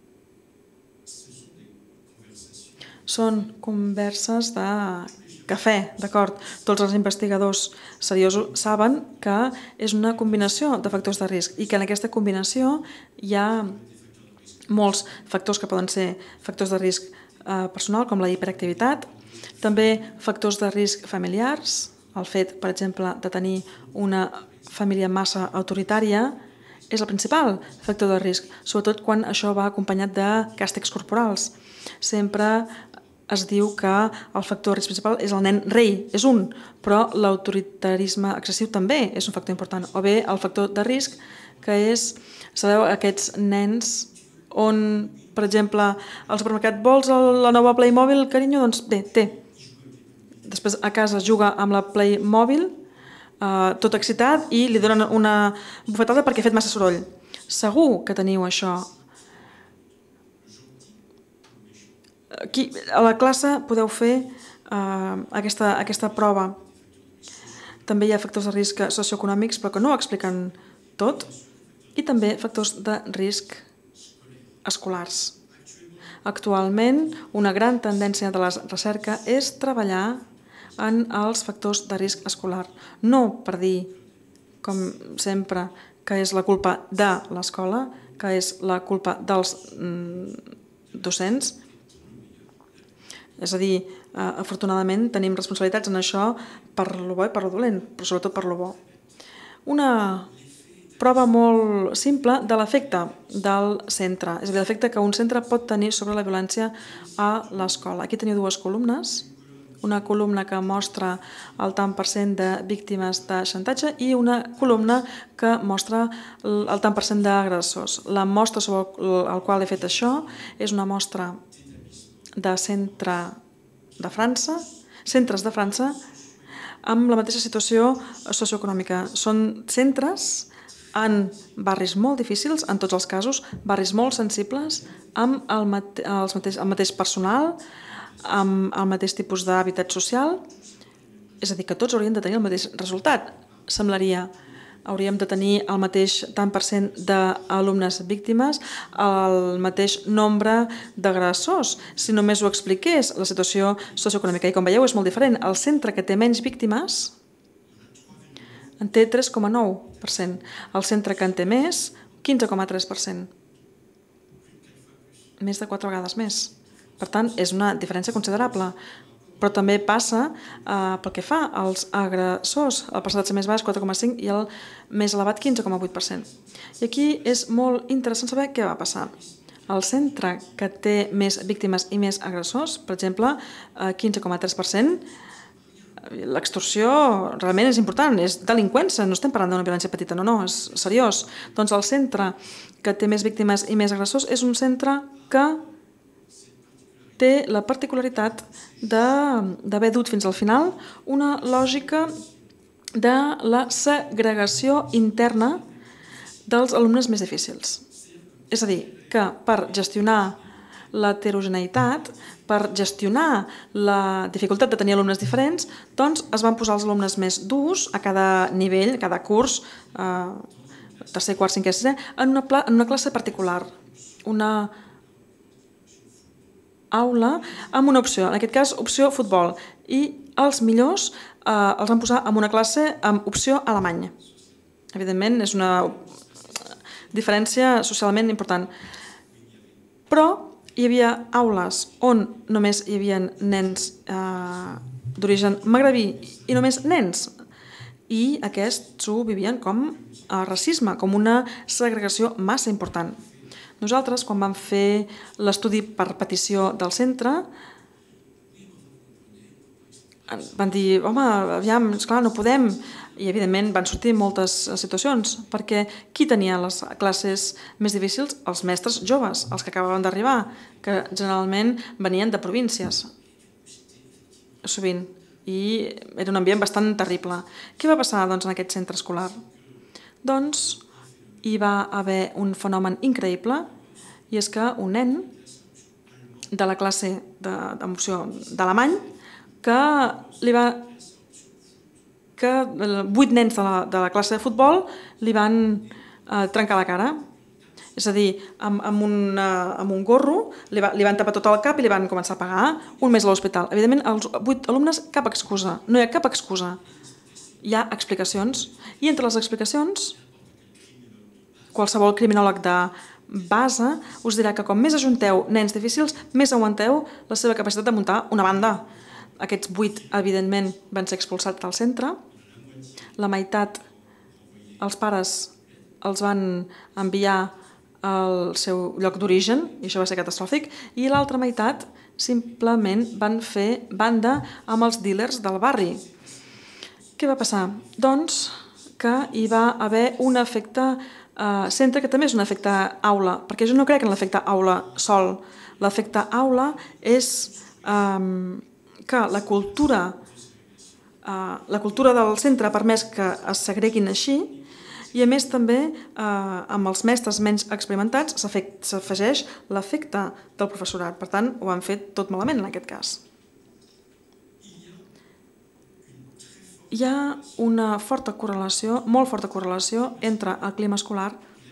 Són converses de cafè, d'acord? Tots els investigadors seriosos saben que és una combinació de factors de risc i que en aquesta combinació hi ha molts factors que poden ser factors de risc eh, personal, com la hiperactivitat, també factors de risc familiars, el fet, per exemple, de tenir una família massa autoritària és el principal factor de risc, sobretot quan això va acompanyat de càstigs corporals. Sempre es diu que el factor de risc principal és el nen rei, és un, però l'autoritarisme excessiu també és un factor important. O bé el factor de risc, que és, sabeu, aquests nens on, per exemple, al supermercat vols la nova Playmobil, carinyo? Doncs bé, té. després a casa juga amb la Play mòbil, eh, tot excitat, i li donen una bufetada perquè ha fet massa soroll. Segur que teniu això. Aquí, a la classe podeu fer eh, aquesta, aquesta prova. També hi ha factors de risc socioeconòmics, però que no ho expliquen tot, i també factors de risc escolars. Actualment, una gran tendència de la recerca és treballar en els factors de risc escolar. No per dir, com sempre, que és la culpa de l'escola, que és la culpa dels docents. És a dir, afortunadament tenim responsabilitats en això per lo bo i per lo dolent, però sobretot per lo bo. Una prova molt simple de l'efecte del centre, és a dir, l'efecte que un centre pot tenir sobre la violència a l'escola. Aquí teniu dues columnes, una columna que mostra el tant per cent de víctimes de xantatge i una columna que mostra el tant per cent d'agressors. La mostra sobre la qual he fet això és una mostra de centre de França, centres de França amb la mateixa situació socioeconòmica. Són centres en barris molt difícils, en tots els casos, barris molt sensibles, amb el, mate el, mateix, el mateix personal, amb el mateix tipus d'hàbitat social, és a dir, que tots haurien de tenir el mateix resultat. Semblaria, hauríem de tenir el mateix tant per cent d'alumnes víctimes, el mateix nombre d'agressors. Si només ho expliqués la situació socioeconòmica, i com veieu és molt diferent. El centre que té menys víctimes en té tres coma nou per cent. El centre que en té més, quinze coma tres per cent. Més de quatre vegades més. Per tant, és una diferència considerable. Però també passa eh, pel que fa als agressors. El percentatge més baix, quatre coma cinc, i el més elevat, quinze coma vuit per cent. I aquí és molt interessant saber què va passar. El centre que té més víctimes i més agressors, per exemple, eh, quinze coma tres per cent, l'extorsió realment és important, és delinqüència, no estem parlant d'una violència petita, no, no, és seriós. Doncs el centre que té més víctimes i més agressors és un centre que té la particularitat d'haver dut fins al final una lògica de la segregació interna dels alumnes més difícils. És a dir, que per gestionar l'heterogeneïtat, per gestionar la dificultat de tenir alumnes diferents, doncs es van posar els alumnes més durs a cada nivell, a cada curs, eh, tercer, quart, cinquè, sisè, en una, en una classe particular, una aula amb una opció, en aquest cas opció futbol, i els millors eh, els van posar en una classe amb opció alemany. Evidentment és una diferència socialment important. Però hi havia aules on només hi havia nens eh, d'origen magrebí i només nens, i aquests ho vivien com a racisme, com una segregació massa important. Nosaltres, quan vam fer l'estudi per petició del centre, van dir, home, aviam, esclar, no podem, i evidentment van sortir moltes situacions, perquè qui tenia les classes més difícils? Els mestres joves, els que acabaven d'arribar, que generalment venien de províncies, sovint, i era un ambient bastant terrible. Què va passar doncs, en aquest centre escolar? Doncs hi va haver un fenomen increïble, i és que un nen de la classe d'emoció d'alemany, que li va que vuit nens de la, de la classe de futbol li van eh, trencar la cara. És a dir, amb, amb, un, uh, amb un gorro li, va, li van tapar tot el cap i li van començar a pagar un mes a l'hospital. Evidentment, els vuit alumnes, cap excusa. No hi ha cap excusa. Hi ha explicacions. I entre les explicacions, qualsevol criminòleg de base us dirà que com més ajunteu nens difícils, més augmenteu la seva capacitat de muntar una banda. Aquests vuit, evidentment, van ser expulsats del centre. La meitat, els pares els van enviar al seu lloc d'origen, i això va ser catastròfic, i l'altra meitat simplement van fer banda amb els dealers del barri. Què va passar? Doncs que hi va haver un efecte eh, centre, que també és un efecte aula, perquè jo no crec en l'efecte aula sol. L'efecte aula és... Eh, que la cultura la cultura del centre ha permès que es segreguin així i, a més, també amb els mestres menys experimentats s'afegeix l'efecte del professorat. Per tant, ho han fet tot malament en aquest cas. Hi ha una forta correlació, molt forta correlació, entre el clima escolar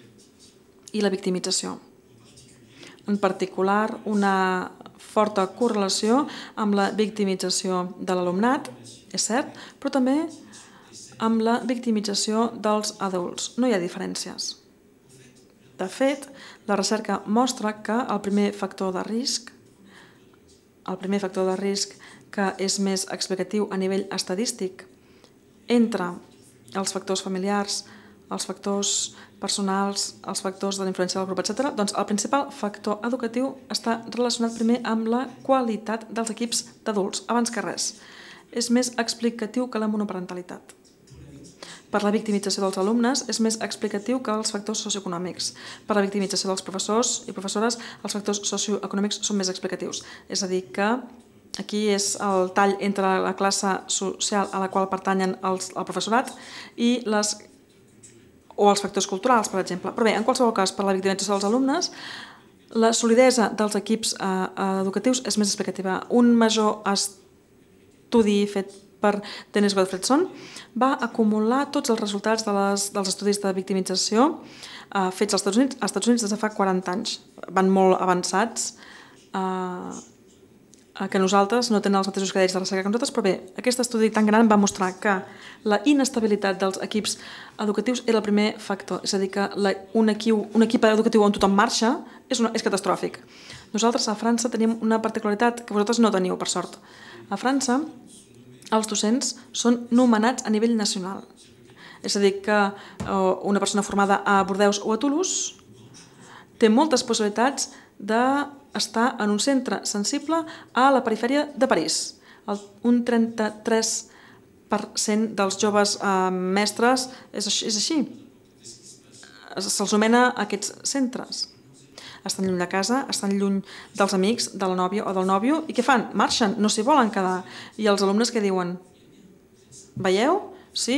i la victimització. En particular, una forta correlació amb la victimització de l'alumnat, és cert, però també amb la victimització dels adults. No hi ha diferències. De fet, la recerca mostra que el primer factor de risc, el primer factor de risc que és més explicatiu a nivell estadístic entre els factors familiars, els factors personals, els factors de la influència del grup, etcètera, doncs el principal factor educatiu està relacionat primer amb la qualitat dels equips d'adults, abans que res. És més explicatiu que la monoparentalitat. Per la victimització dels alumnes és més explicatiu que els factors socioeconòmics. Per la victimització dels professors i professores, els factors socioeconòmics són més explicatius. És a dir, que aquí és el tall entre la classe social a la qual pertanyen els, el professorat i les, o els factors culturals, per exemple. Però bé, en qualsevol cas, per la victimització dels alumnes, la solidesa dels equips eh, educatius és més explicativa. Un major estudi fet per Dennis Gottfredson va acumular tots els resultats de les, dels estudis de victimització eh, fets als Estats Units, als Estats Units des de fa quaranta anys. Van molt avançats, eh, que nosaltres no tenen els mateixos criteris de recerca que nosaltres, però bé, aquest estudi tan gran va mostrar que la inestabilitat dels equips educatius era el primer factor, és a dir, que la, un, equip, un equip educatiu on tothom marxa és, una, és catastròfic. Nosaltres a França tenim una particularitat que vosaltres no teniu, per sort. A França, els docents són nomenats a nivell nacional. És a dir, que una persona formada a Bordeus o a Toulouse té moltes possibilitats d'estar en un centre sensible a la perifèria de París. Un trenta-tres per cent dels joves mestres és així. Se'ls nomena aquests centres. Estan lluny de casa, estan lluny dels amics, de la nòvia o del nòvio, i què fan? Marxen, no s'hi volen quedar. I els alumnes què diuen? Veieu? Sí,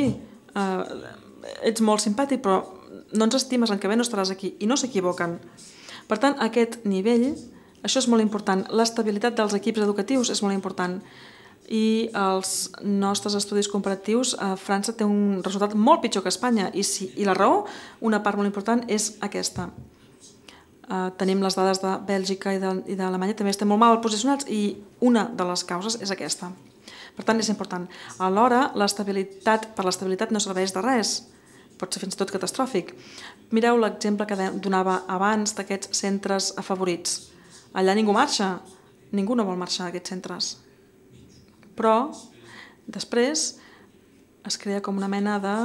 ets molt simpàtic, però no ens estimes, l'any que ve no estaràs aquí. I no s'equivoquen. Per tant, aquest nivell, això és molt important. L'estabilitat dels equips educatius és molt important. I els nostres estudis comparatius, a França té un resultat molt pitjor que Espanya. I, si, i la raó, una part molt important, és aquesta. Uh, tenim les dades de Bèlgica i d'Alemanya, també estem molt mal posicionats i una de les causes és aquesta. Per tant, és important. Alhora, l'estabilitat, per l'estabilitat no serveix de res. Pot ser fins i tot catastròfic. Mireu l'exemple que donava abans d'aquests centres afavorits. Allà ningú marxa, ningú no vol marxar d'aquests centres. Però, després, es crea com una mena de...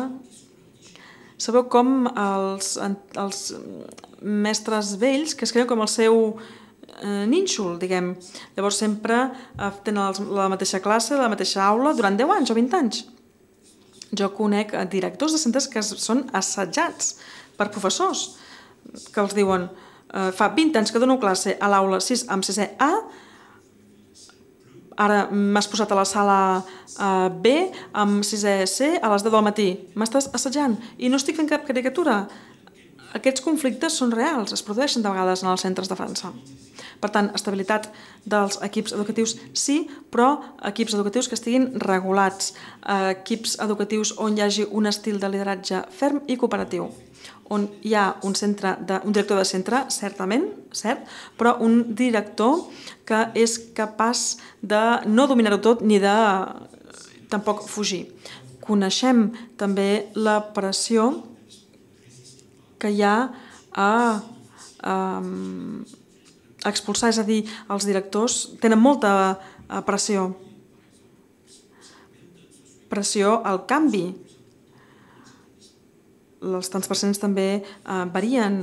Sabeu com els, els mestres vells, que es creuen com el seu eh, nínxol, diguem. Llavors sempre eh, tenen la mateixa classe, la mateixa aula, durant deu anys o vint anys. Jo conec directors de centres que són assetjats per professors, que els diuen eh, fa vint anys que dono classe a l'aula sis amb sisè A, ara m'has posat a la sala eh, B amb sisè C a les deu del matí. M'estàs assetjant i no estic fent cap caricatura. Aquests conflictes són reals, es produeixen de vegades en els centres de França. Per tant, estabilitat dels equips educatius sí, però equips educatius que estiguin regulats, equips educatius on hi hagi un estil de lideratge ferm i cooperatiu, on hi ha un, centre de, un director de centre, certament, cert, però un director que és capaç de no dominar-ho tot ni de tampoc fugir. Coneixem també la pressió que hi ha a... a expulsar, és a dir, els directors tenen molta pressió. Pressió al canvi. Els tants per cents també varien,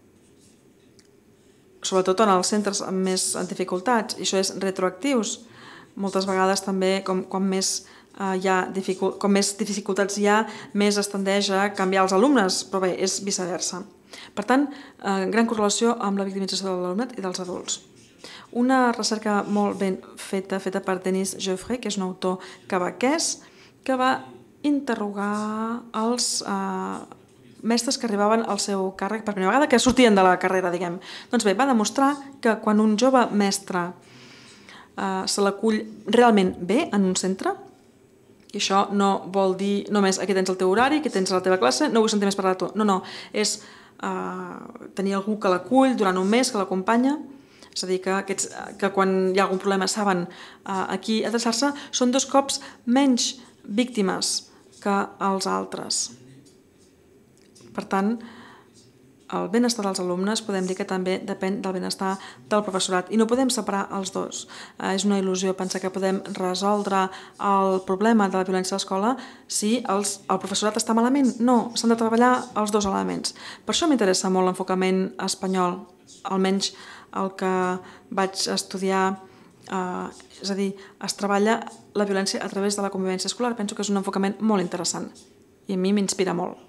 sobretot en els centres amb més dificultats, i això és retroactius. Moltes vegades també, com, com, més, uh, hi ha dificult, com més dificultats hi ha, més es tendeix a canviar els alumnes, però bé, és viceversa. Per tant, eh, gran correlació amb la victimització de l'alumnat i dels adults. Una recerca molt ben feta, feta per Denis Geoffrey, que és un autor quebequès, que va interrogar els eh, mestres que arribaven al seu càrrec per primera vegada, que sortien de la carrera, diguem. Doncs bé, va demostrar que quan un jove mestre eh, se l'acull realment bé en un centre, i això no vol dir només aquí tens el teu horari, aquí tens la teva classe, no vull sentir més parlar de tu. No, no, és eh, tenir algú que l'acull durant un mes, que l'acompanya, és a dir, que, aquests, que quan hi ha algun problema saben eh, aquí adreçar-se, són dos cops menys víctimes que els altres. Per tant, el benestar dels alumnes podem dir que també depèn del benestar del professorat i no podem separar els dos. Eh, és una il·lusió pensar que podem resoldre el problema de la violència a l'escola si els, el professorat està malament. No, s'han de treballar els dos elements. Per això m'interessa molt l'enfocament espanyol, almenys el que vaig estudiar, eh, és a dir, es treballa la violència a través de la convivència escolar. Penso que és un enfocament molt interessant i a mi m'inspira molt.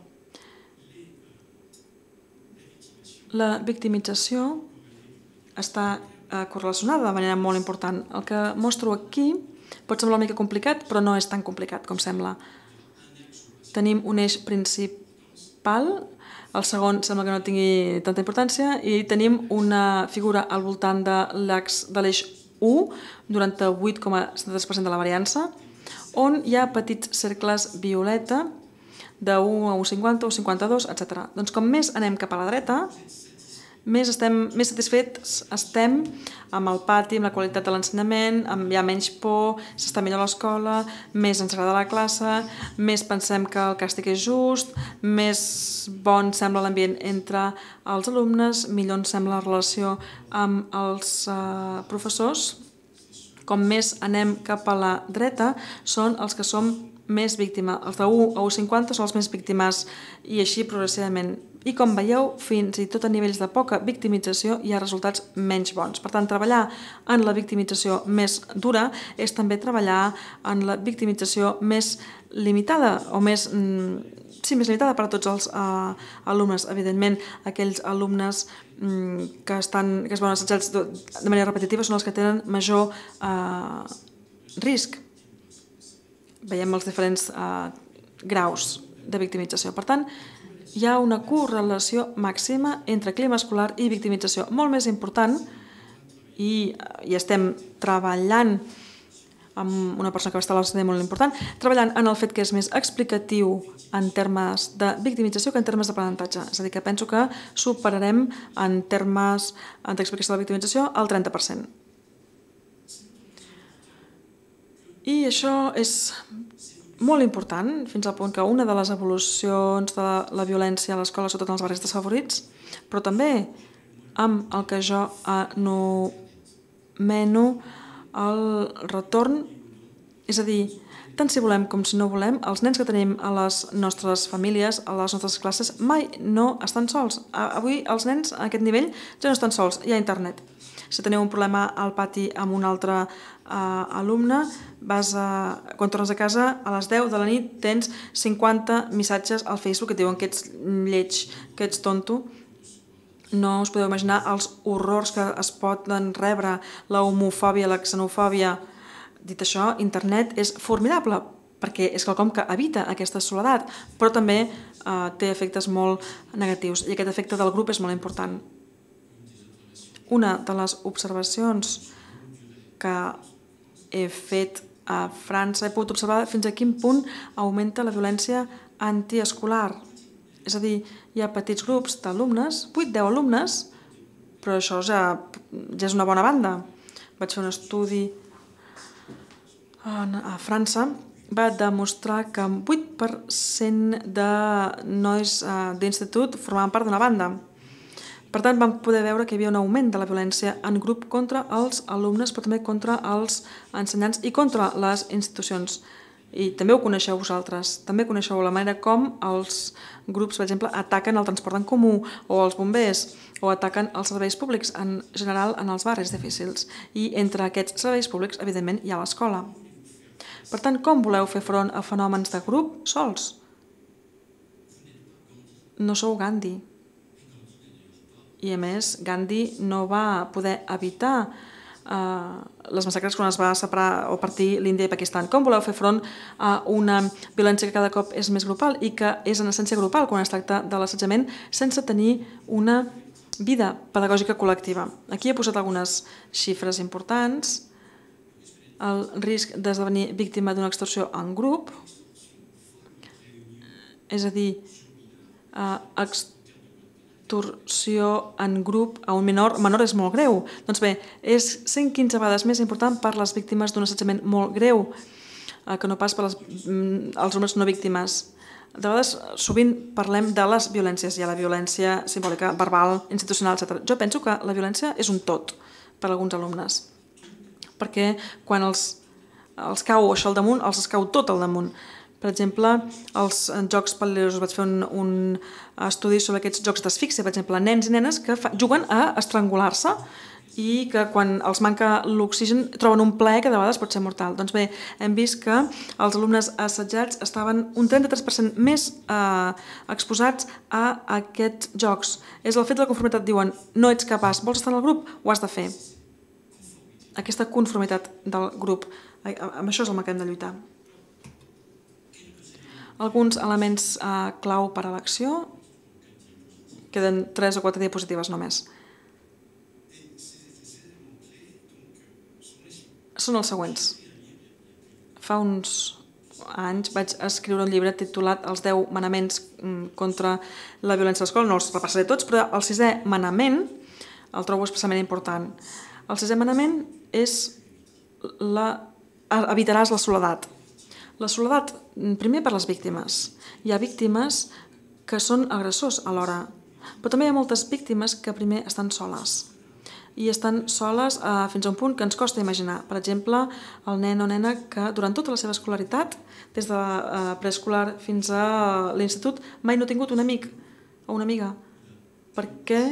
La victimització està eh, correlacionada de manera molt important. El que mostro aquí pot semblar una mica complicat, però no és tan complicat com sembla. Tenim un eix principal, el segon sembla que no tingui tanta importància, i tenim una figura al voltant de l'eix u, noranta-vuit coma setanta-tres per cent de la variança, on hi ha petits cercles violeta, de u a u coma cinquanta, u coma cinquanta-dos, etcètera. Doncs com més anem cap a la dreta, més, estem, més satisfets estem amb el pati, amb la qualitat de l'ensenyament, hi ha menys por, s'està millor a l'escola, més ens agrada la classe, més pensem que el càstig és just, més bon sembla l'ambient entre els alumnes, millor ens sembla la relació amb els eh, professors. Com més anem cap a la dreta, són els que som més víctima. Els de u a u coma cinquanta són els més víctimes i així progressivament. I com veieu, fins i tot a nivells de poca victimització hi ha resultats menys bons. Per tant, treballar en la victimització més dura és també treballar en la victimització més limitada o més, sí, més limitada per a tots els uh, alumnes. Evidentment, aquells alumnes um, que, estan, que es veuen assetjats de manera repetitiva són els que tenen major uh, risc. Veiem els diferents eh, graus de victimització. Per tant, hi ha una correlació màxima entre clima escolar i victimització, molt més important, i, i estem treballant amb una persona que va estar a l'O C D E molt important, treballant en el fet que és més explicatiu en termes de victimització que en termes d'aprenentatge. És a dir, que penso que superarem en termes d'explicació de la victimització el trenta per cent. I això és molt important, fins al punt que una de les evolucions de la violència a l'escola, sobretot en els barris desfavorits, però també amb el que jo anomeno el retorn, és a dir, tant si volem com si no volem, els nens que tenim a les nostres famílies, a les nostres classes, mai no estan sols. Avui els nens a aquest nivell ja no estan sols, hi ha internet. Si teniu un problema al pati amb un altre uh, alumne, vas a, quan tornes a casa, a les deu de la nit tens cinquanta missatges al Facebook que et diuen que ets lleig, que ets tonto. No us podeu imaginar els horrors que es poden rebre, la homofòbia, la xenofòbia. Dit això, internet és formidable, perquè és quelcom que evita aquesta soledat, però també uh, té efectes molt negatius, i aquest efecte del grup és molt important. Una de les observacions que he fet a França, he pogut observar fins a quin punt augmenta la violència antiescolar. És a dir, hi ha petits grups d'alumnes, vuit deu alumnes, però això ja, ja és una bona banda. Vaig fer un estudi a França, va demostrar que un vuit per cent de nois d'institut formaven part d'una banda. Per tant, vam poder veure que hi havia un augment de la violència en grup contra els alumnes, però també contra els ensenyants i contra les institucions. I també ho coneixeu vosaltres. També coneixeu la manera com els grups, per exemple, ataquen el transport en comú o els bombers o ataquen els serveis públics, en general en els barris difícils. I entre aquests serveis públics, evidentment, hi ha l'escola. Per tant, com voleu fer front a fenòmens de grup sols? No sou Gandhi. I a més, Gandhi no va poder evitar les massacres quan es va separar o partir l'Índia i Pakistan. Com voleu fer front a una violència que cada cop és més grupal i que és en essència grupal quan es tracta de l'assetjament sense tenir una vida pedagògica col·lectiva? Aquí he posat algunes xifres importants. El risc d'esdevenir víctima d'una extorsió en grup, és a dir, extorsió en grup a un menor, menor és molt greu. Doncs bé, és cent quinze vegades més important per les víctimes d'un assetjament molt greu que no pas per les, els homes no víctimes. De vegades, sovint parlem de les violències. Hi ha la violència simbòlica, verbal, institucional, etcètera. Jo penso que la violència és un tot per a alguns alumnes, perquè quan els, els cau això al damunt, els es cau tot al damunt. Per exemple, els jocs pel·ligrosos, vaig fer un, un estudi sobre aquests jocs d'asfíxia, per exemple, nens i nenes que fa, juguen a estrangular-se i que quan els manca l'oxigen troben un plaer que de vegades pot ser mortal. Doncs bé, hem vist que els alumnes assetjats estaven un trenta-tres per cent més eh, exposats a aquests jocs. És el fet de la conformitat, diuen, no ets capaç, vols estar en el grup? Ho has de fer. Aquesta conformitat del grup, amb això és el que hem de lluitar. Alguns elements eh, clau per a l'acció. Queden tres o quatre diapositives només. Són els següents. Fa uns anys vaig escriure un llibre titulat Els deu manaments contra la violència a l'escola. No els repassaré tots, però el sisè manament el trobo especialment important. El sisè manament és la... evitaràs la soledat. La soledat, primer per les víctimes. Hi ha víctimes que són agressors alhora, però també hi ha moltes víctimes que primer estan soles. I estan soles eh, fins a un punt que ens costa imaginar. Per exemple, el nen o nena que durant tota la seva escolaritat, des de eh, preescolar fins a l'institut, mai no ha tingut un amic o una amiga, perquè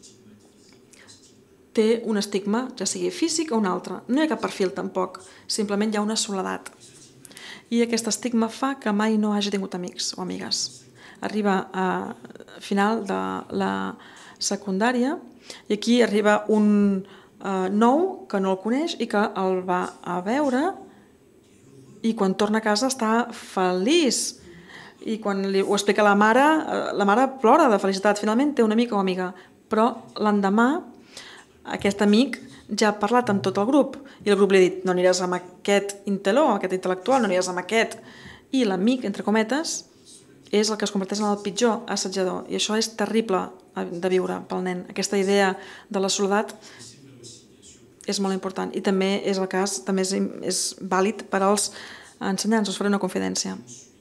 té un estigma, ja sigui físic o un altre. No hi ha cap perfil tampoc, simplement hi ha una soledat. I aquest estigma fa que mai no hagi tingut amics o amigues. Arriba a final de la secundària i aquí arriba un eh, nou que no el coneix i que el va a veure i quan torna a casa està feliç. I quan li ho explica la mare, la mare plora de felicitat. Finalment té un amic o amiga, però l'endemà aquest amic ja ha parlat amb tot el grup i el grup li ha dit no aniràs amb aquest intel·ló, amb aquest intel·lectual, no aniràs amb aquest. I l'amic, entre cometes, és el que es converteix en el pitjor assetjador. I això és terrible de viure pel nen. Aquesta idea de la soledat és molt important. I també és el cas, també és, és vàlid per als ensenyants. Us faré una confidència.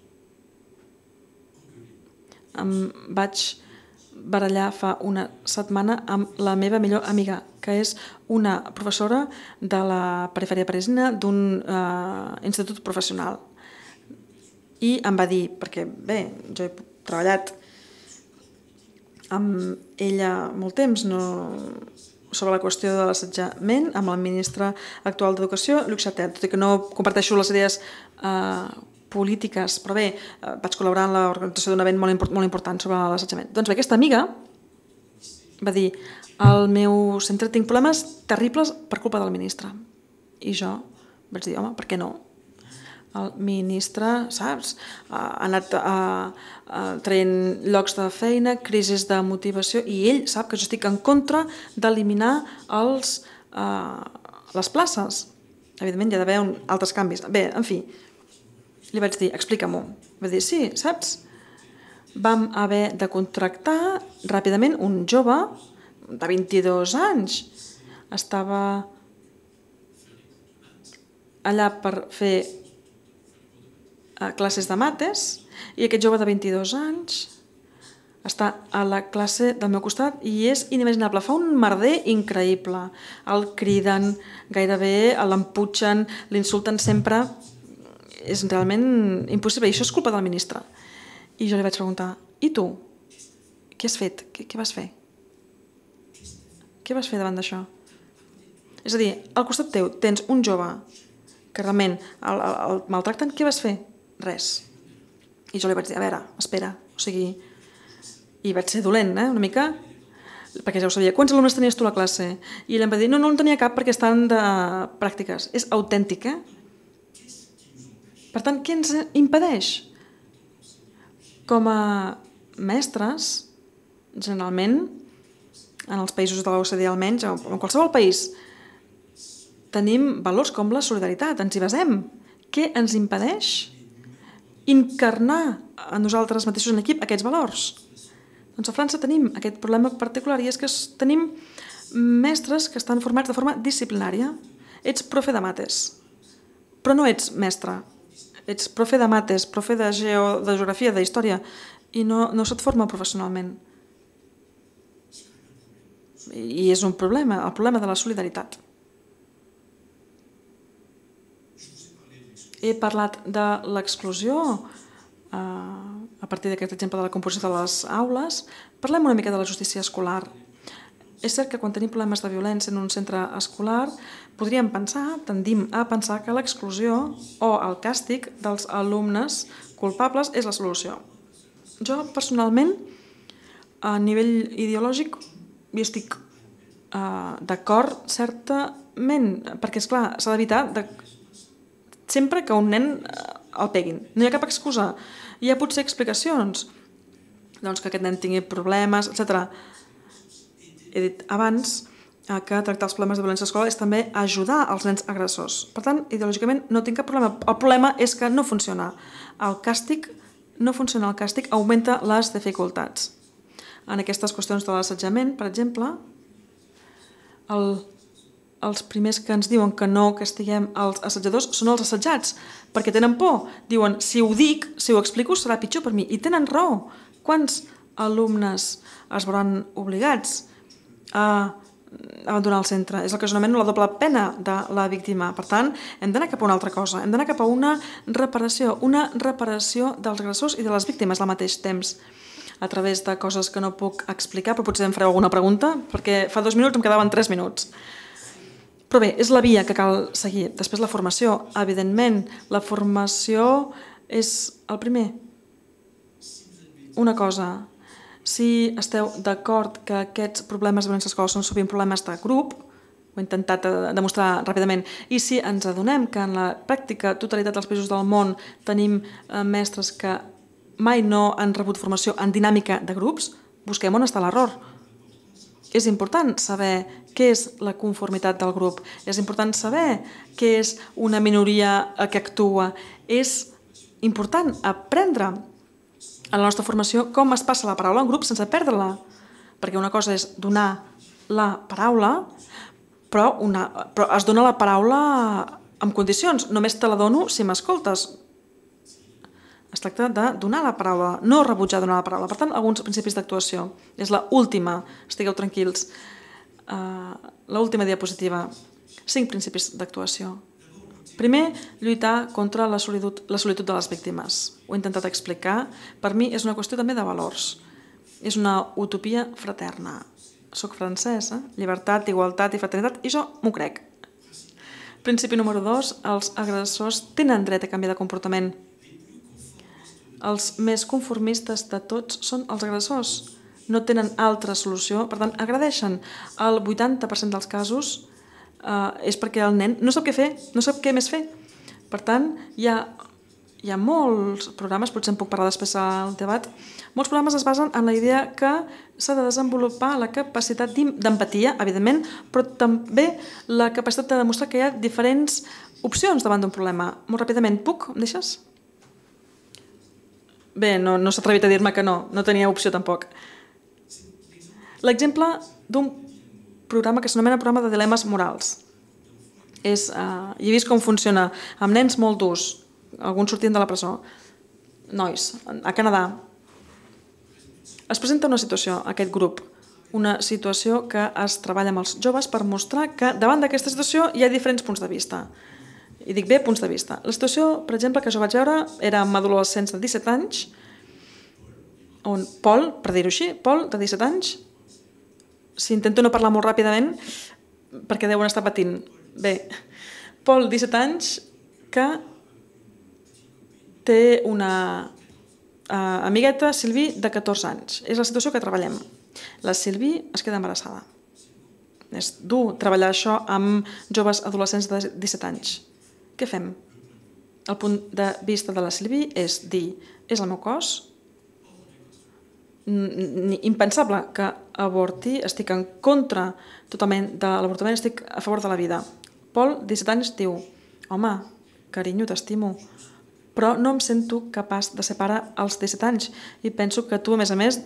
Em vaig barallar fa una setmana amb la meva millor amiga, que és una professora de la perifèria parisina d'un eh, institut professional. I em va dir, perquè bé, jo he treballat amb ella molt temps no, sobre la qüestió de l'assetjament, amb el ministre actual d'Educació, Luc Chatel, tot i que no comparteixo les idees eh, polítiques, però bé, eh, vaig col·laborar en l'organització d'un event molt, import, molt important sobre l'assetjament. Doncs bé, aquesta amiga va dir al meu centre tinc problemes terribles per culpa del ministre. I jo vaig dir, home, per què no? El ministre, saps, ha anat a, a, traient llocs de feina, crisis de motivació, i ell sap que jo estic en contra d'eliminar els, eh, les places. Evidentment hi ha d'haver altres canvis. Bé, en fi, li vaig dir, explica-m'ho. Va dir, sí, saps? Vam haver de contractar ràpidament un jove de vint-i-dos anys. Estava allà per fer classes de mates i aquest jove de vint-i-dos anys està a la classe del meu costat i és inimaginable, fa un merder increïble. El criden, gairebé l'emputxen, l'insulten sempre. És realment impossible, i això és culpa del ministre. I jo li vaig preguntar, i tu? Què has fet? Què, què vas fer? Què vas fer davant d'això? És a dir, al costat teu tens un jove que realment el, el, el maltracten, què vas fer? Res. I jo li vaig dir, a veure, espera, o sigui, i vaig ser dolent, eh, una mica, perquè ja ho sabia, quants alumnes tenies tu a la classe? I ell em va dir, no, no en tenia cap perquè estan de pràctiques. És autèntic, eh? Per tant, què ens impedeix? Com a mestres, generalment, en els països de l'O C D E almenys, en qualsevol país, tenim valors com la solidaritat, ens hi basem. Què ens impedeix encarnar a nosaltres mateixos en equip aquests valors? Doncs a França tenim aquest problema particular i és que tenim mestres que estan formats de forma disciplinària. Ets profe de mates, però no ets mestre. Ets profe de mates, profe de, geo, de geografia, de història, i no, no se't forma professionalment. I és un problema, el problema de la solidaritat. He parlat de l'exclusió eh, a partir d'aquest exemple de la composició de les aules. Parlem una mica de la justícia escolar. És cert que quan tenim problemes de violència en un centre escolar podríem pensar, tendim a pensar que l'exclusió o el càstig dels alumnes culpables és la solució. Jo, personalment, a nivell ideològic, hi estic uh, d'acord certament, perquè, esclar, s'ha d'evitar de... sempre que un nen el peguin. No hi ha cap excusa. Hi ha potser explicacions, doncs que aquest nen tingui problemes, etcètera. He dit abans que tractar els problemes de violència escolar és també ajudar els nens agressors. Per tant, ideològicament no tinc cap problema. El problema és que no funciona. El càstig no funciona. El càstig augmenta les dificultats. En aquestes qüestions de l'assetjament, per exemple, el els primers que ens diuen que no castiguem els assetjadors són els assetjats, perquè tenen por. Diuen, si ho dic, si ho explico, serà pitjor per mi. I tenen raó. Quants alumnes es veuran obligats a abandonar el centre? És el que jo anomeno la doble pena de la víctima. Per tant, hem d'anar cap a una altra cosa. Hem d'anar cap a una reparació, una reparació dels agressors i de les víctimes al mateix temps, a través de coses que no puc explicar, però potser em fareu alguna pregunta, perquè fa dos minuts em quedaven tres minuts. Però bé, és la via que cal seguir. Després la formació, evidentment. La formació és el primer. Una cosa, si esteu d'acord que aquests problemes de violència escolar són sovint problemes de grup, ho he intentat demostrar ràpidament, i si ens adonem que en la pràctica totalitat dels països del món tenim mestres que mai no han rebut formació en dinàmica de grups, busquem on està l'error. És important saber què és la conformitat del grup. És important saber què és una minoria que actua. És important aprendre a la nostra formació com es passa la paraula en grup sense perdre-la. Perquè una cosa és donar la paraula, però, una, però es dona la paraula amb condicions. Només te la dono si m'escoltes. Es tracta de donar la paraula, no rebutjar donar la paraula. Per tant, alguns principis d'actuació. És l'última, estigueu tranquils. Uh, l'última diapositiva. Cinc principis d'actuació. Primer, lluitar contra la solitud, la solitud de les víctimes. Ho he intentat explicar. Per mi és una qüestió també de valors. És una utopia fraterna. Soc francesa, llibertat, igualtat i fraternitat, i jo m'ho crec. Principi número dos, els agressors tenen dret a canviar de comportament. Els més conformistes de tots són els agressors. No tenen altra solució, per tant, agredeixen. El vuitanta per cent dels casos eh, és perquè el nen no sap què fer, no sap què més fer. Per tant, hi ha, hi ha molts programes, potser en puc parlar després al debat, molts programes es basen en la idea que s'ha de desenvolupar la capacitat d'empatia, evidentment, però també la capacitat de demostrar que hi ha diferents opcions davant d'un problema. Molt ràpidament, puc? Em deixes? Bé, no, no s'ha atrevit a dir-me que no, no tenia opció tampoc. L'exemple d'un programa que s'anomena programa de dilemes morals. És, uh, he vist com funciona amb nens molt durs, alguns sortint de la presó, nois, a Canadà. Es presenta una situació, aquest grup, una situació que es treballa amb els joves per mostrar que davant d'aquesta situació hi ha diferents punts de vista. I dic bé, punts de vista. La situació, per exemple, que jo vaig veure era amb adolescents de disset anys, on Pol, per dir-ho així, Pol, de disset anys, si intento no parlar molt ràpidament, perquè deuen estar patint. Bé, Pol, disset anys, que té una uh, amigueta, Silvi, de catorze anys. És la situació que treballem. La Sílvia es queda embarassada. És dur treballar això amb joves adolescents de disset anys. Què fem? El punt de vista de la Sílvia és dir, és el meu cos, impensable que avorti, estic en contra totalment de l'avortament, estic a favor de la vida. Pol, disset anys, diu, home, carinyo, t'estimo, però no em sento capaç de ser pare als disset anys i penso que tu, a més a més,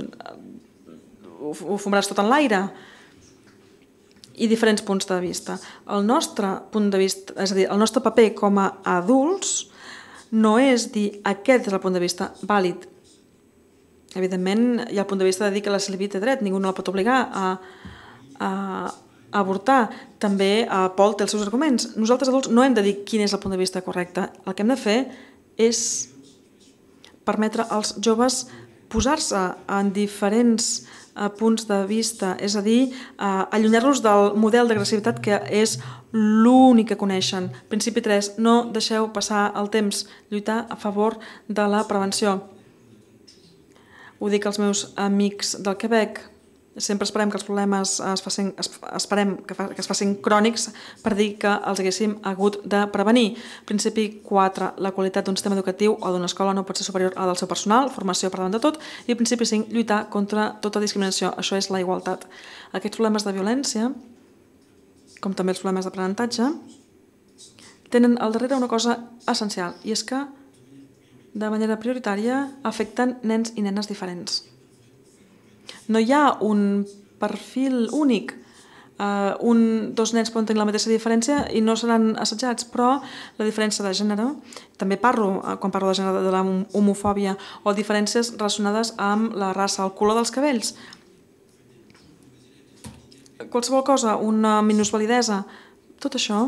ho fumaràs tot en l'aire. I diferents punts de vista. El nostre punt de vista, és a dir, el nostre paper com a adults no és dir aquest és el punt de vista vàlid. Evidentment, hi ha el punt de vista de dir que la Sílvia té dret, ningú no la pot obligar a, a, a avortar. També a Pol té els seus arguments. Nosaltres adults no hem de dir quin és el punt de vista correcte. El que hem de fer és permetre als joves posar-se en diferents punts de vista, és a dir, allunyar-los del model d'agressivitat que és l'únic que coneixen. Principi tres, no deixeu passar el temps, lluitar a favor de la prevenció. Ho dic als meus amics del Quebec, sempre esperem que els problemes es facin, esperem que, fa, que es facin crònics per dir que els haguéssim hagut de prevenir. Principi quatre, la qualitat d'un sistema educatiu o d'una escola no pot ser superior a la del seu personal, formació per davant de tot, i principi cinc, lluitar contra tota discriminació, això és la igualtat. Aquests problemes de violència, com també els problemes d'aprenentatge, tenen al darrere una cosa essencial, i és que de manera prioritària afecten nens i nenes diferents. No hi ha un perfil únic. Uh, un, dos nens poden tenir la mateixa diferència i no seran assetjats, però la diferència de gènere, també parlo, uh, quan parlo de gènere, de la homofòbia, o diferències relacionades amb la raça, el color dels cabells. Qualsevol cosa, una minusvalidesa, tot això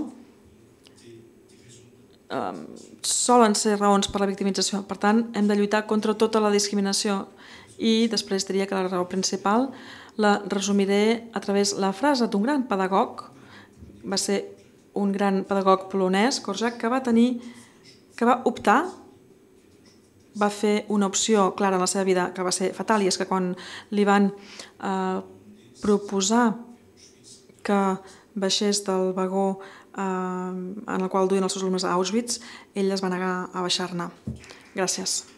uh, solen ser raons per la victimització. Per tant, hem de lluitar contra tota la discriminació. I després diria que la raó principal la resumiré a través de la frase d'un gran pedagog, va ser un gran pedagog polonès, Korczak, que va tenir, que va optar, va fer una opció clara en la seva vida que va ser fatal, i és que quan li van eh, proposar que baixés del vagó eh, en el qual duien els seus alumnes a Auschwitz, ell es va negar a baixar-ne. Gràcies.